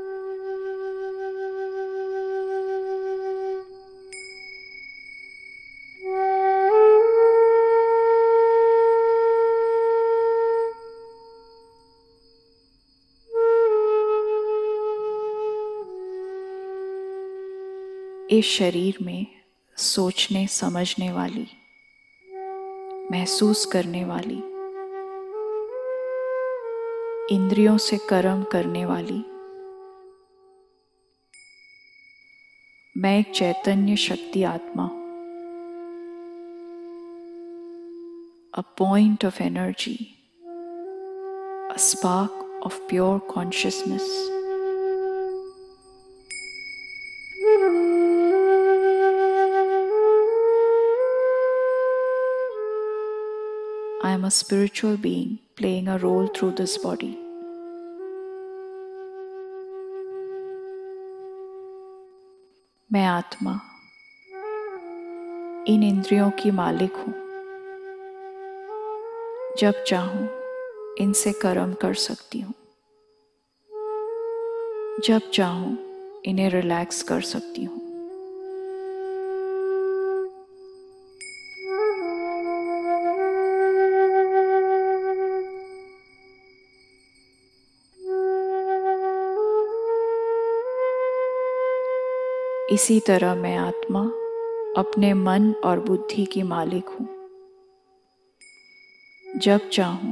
Speaker 7: इस शरीर में सोचने समझने वाली, महसूस करने वाली, इंद्रियों से कर्म करने वाली मैं एक चैतन्य शक्ति आत्मा हूं। A point of energy, a spark of pure consciousness. I am a spiritual being playing a role through this body. मैं आत्मा इन इंद्रियों की मालिक हूं। जब चाहूं इनसे कर्म कर सकती हूं। जब चाहूं इन्हें रिलैक्स कर सकती हूं। इसी तरह मैं आत्मा अपने मन और बुद्धि की मालिक हूं। जब चाहूं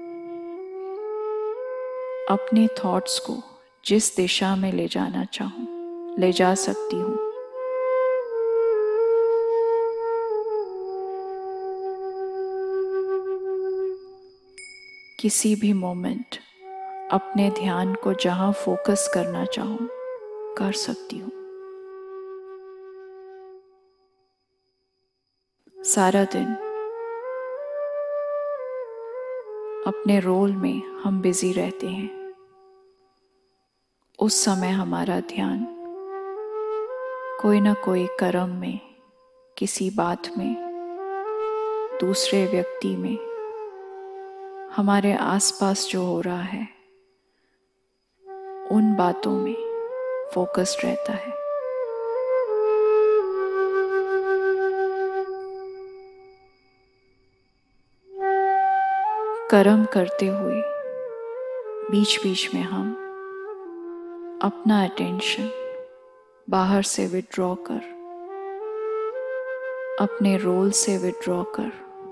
Speaker 7: अपने थॉट्स को जिस दिशा में ले जाना चाहूं ले जा सकती हूं। किसी भी मोमेंट अपने ध्यान को जहां फोकस करना चाहूं कर सकती हूं। सारा दिन अपने रोल में हम बिजी रहते हैं। उस समय हमारा ध्यान कोई ना कोई कर्म में, किसी बात में, दूसरे व्यक्ति में, हमारे आसपास जो हो रहा है उन बातों में फोकस्ड रहता है। कर्म करते हुए बीच बीच में हम अपना अटेंशन बाहर से विड्रॉ कर, अपने रोल से विड्रॉ कर,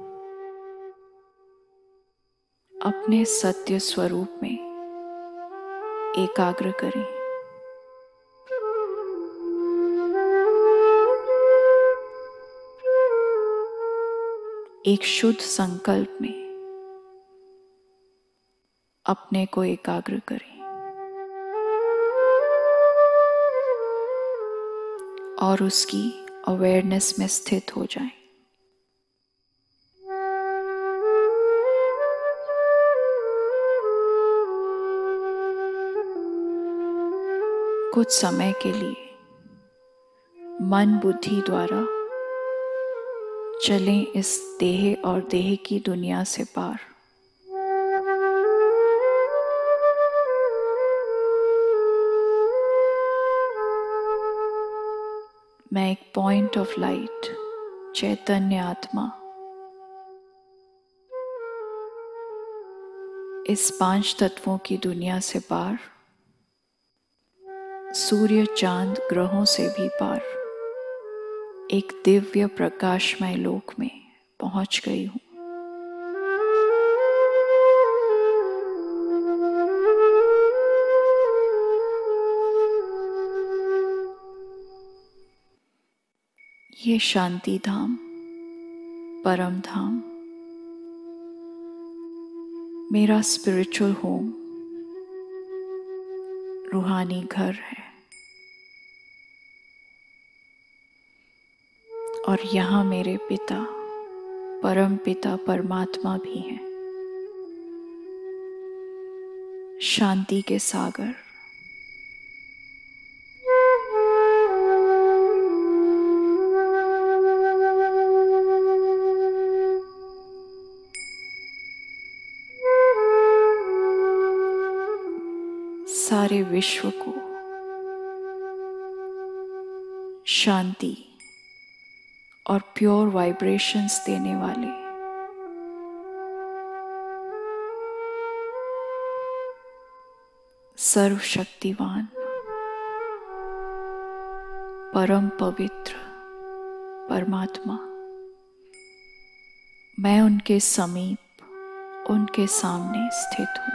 Speaker 7: अपने सत्य स्वरूप में एकाग्र करें। एक शुद्ध संकल्प में अपने को एकाग्र करें और उसकी अवेयरनेस में स्थित हो जाएं। कुछ समय के लिए मन बुद्धि द्वारा चलें इस देह और देह की दुनिया से पार। मैं एक पॉइंट ऑफ लाइट, चैतन्य आत्मा, इस पांच तत्वों की दुनिया से पार, सूर्य चांद ग्रहों से भी पार एक दिव्य प्रकाशमय लोक में पहुंच गई हूं। ये शांति धाम, परम धाम, मेरा स्पिरिचुअल होम, रूहानी घर है। और यहाँ मेरे पिता, परम पिता परमात्मा भी हैं, शांति के सागर। सारे विश्व को शांति और प्योर वाइब्रेशंस देने वाले सर्वशक्तिवान, परम पवित्र परमात्मा, मैं उनके समीप, उनके सामने स्थित हूँ।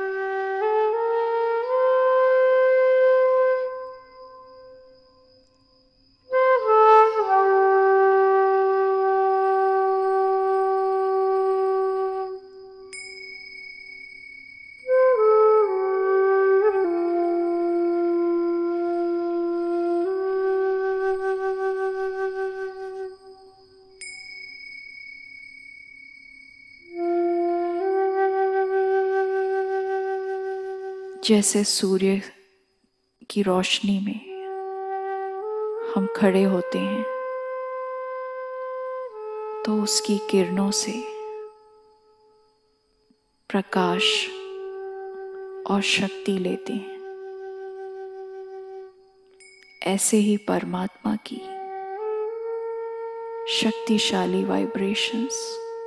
Speaker 7: जैसे सूर्य की रोशनी में हम खड़े होते हैं तो उसकी किरणों से प्रकाश और शक्ति लेते हैं, ऐसे ही परमात्मा की शक्तिशाली वाइब्रेशंस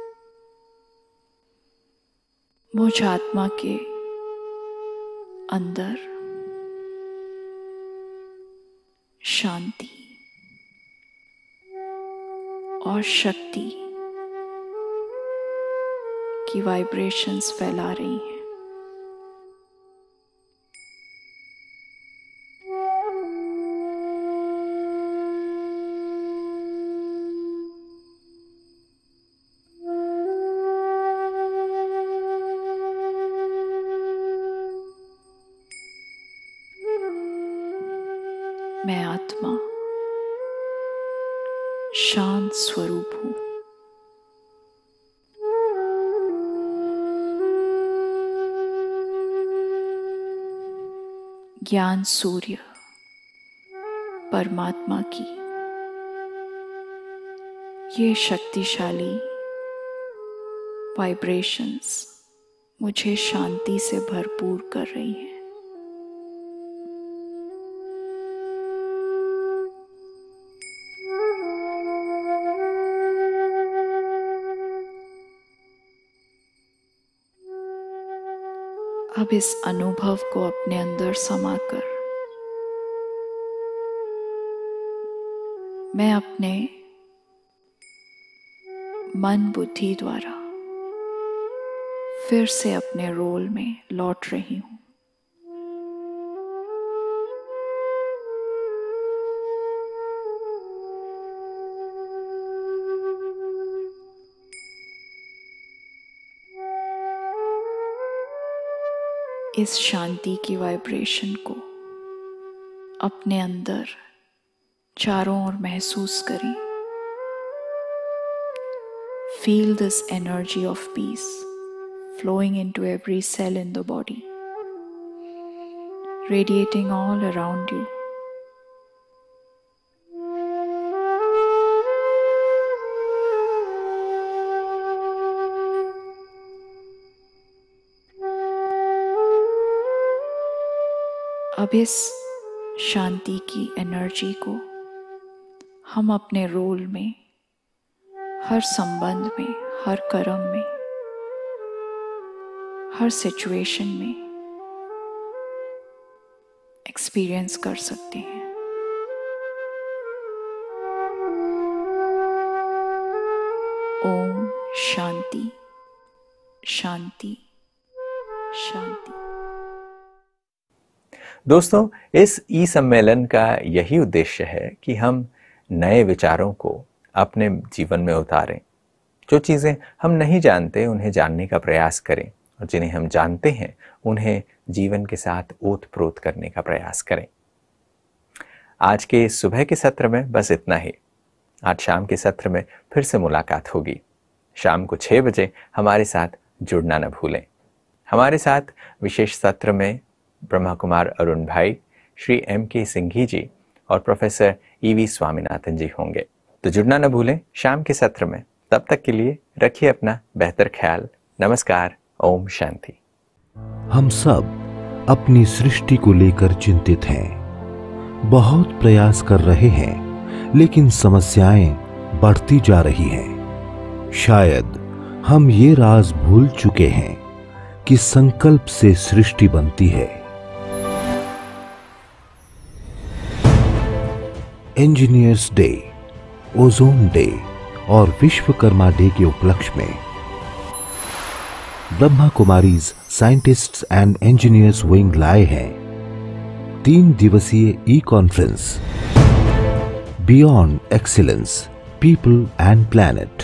Speaker 7: मुझ आत्मा के अंदर शांति और शक्ति की वाइब्रेशंस फैला रही हैं। मैं आत्मा शांत स्वरूप हूँ। ज्ञान सूर्य परमात्मा की ये शक्तिशाली वाइब्रेशंस मुझे शांति से भरपूर कर रही हैं। अब इस अनुभव को अपने अंदर समाकर मैं अपने मन बुद्धि द्वारा फिर से अपने रोल में लौट रही हूं। इस शांति की वाइब्रेशन को अपने अंदर चारों ओर महसूस करें। Feel this energy of peace flowing into every cell in the body, radiating all around you. अब इस शांति की एनर्जी को हम अपने रोल में, हर संबंध में, हर कर्म में, हर सिचुएशन में एक्सपीरियंस कर सकते हैं। ओम शांति शांति शांति।
Speaker 2: दोस्तों, इस ई सम्मेलन का यही उद्देश्य है कि हम नए विचारों को अपने जीवन में उतारें। जो चीज़ें हम नहीं जानते उन्हें जानने का प्रयास करें, और जिन्हें हम जानते हैं उन्हें जीवन के साथ ओत-प्रोत करने का प्रयास करें। आज के सुबह के सत्र में बस इतना ही। आज शाम के सत्र में फिर से मुलाकात होगी। शाम को छः बजे हमारे साथ जुड़ना न भूलें। हमारे साथ विशेष सत्र में ब्रह्मा कुमार अरुण भाई, श्री एम के सिंघी जी और professor E V Swaminathan ji होंगे। तो जुड़ना न भूलें शाम के सत्र में। तब तक के लिए रखिए अपना बेहतर ख्याल। नमस्कार। ओम शांति।
Speaker 1: हम सब अपनी सृष्टि को लेकर चिंतित हैं। बहुत प्रयास कर रहे हैं, लेकिन समस्याएं बढ़ती जा रही हैं। शायद हम ये राज भूल चुके हैं कि संकल्प से सृष्टि बनती है। इंजीनियर्स डे, ओजोन डे और विश्वकर्मा डे के उपलक्ष्य में Brahma Kumaris scientists and engineers wing लाए हैं तीन दिवसीय e conference beyond excellence, people and planet.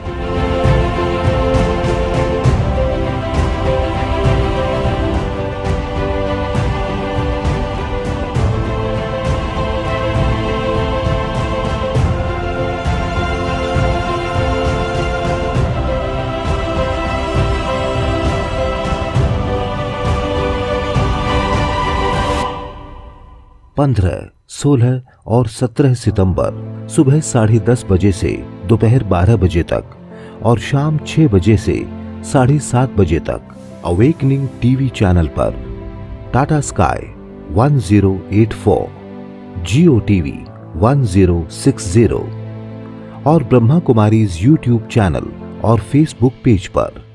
Speaker 1: पंद्रह, सोलह और सत्रह सितंबर सुबह साढ़े दस बजे से दोपहर बारह बजे तक और शाम छह बजे से साढ़े सात बजे तक अवेकनिंग टीवी चैनल पर Tata sky one zero eight four, Jio TV one zero six zero और ब्रह्मा कुमारीज यूट्यूब चैनल और फेसबुक पेज पर।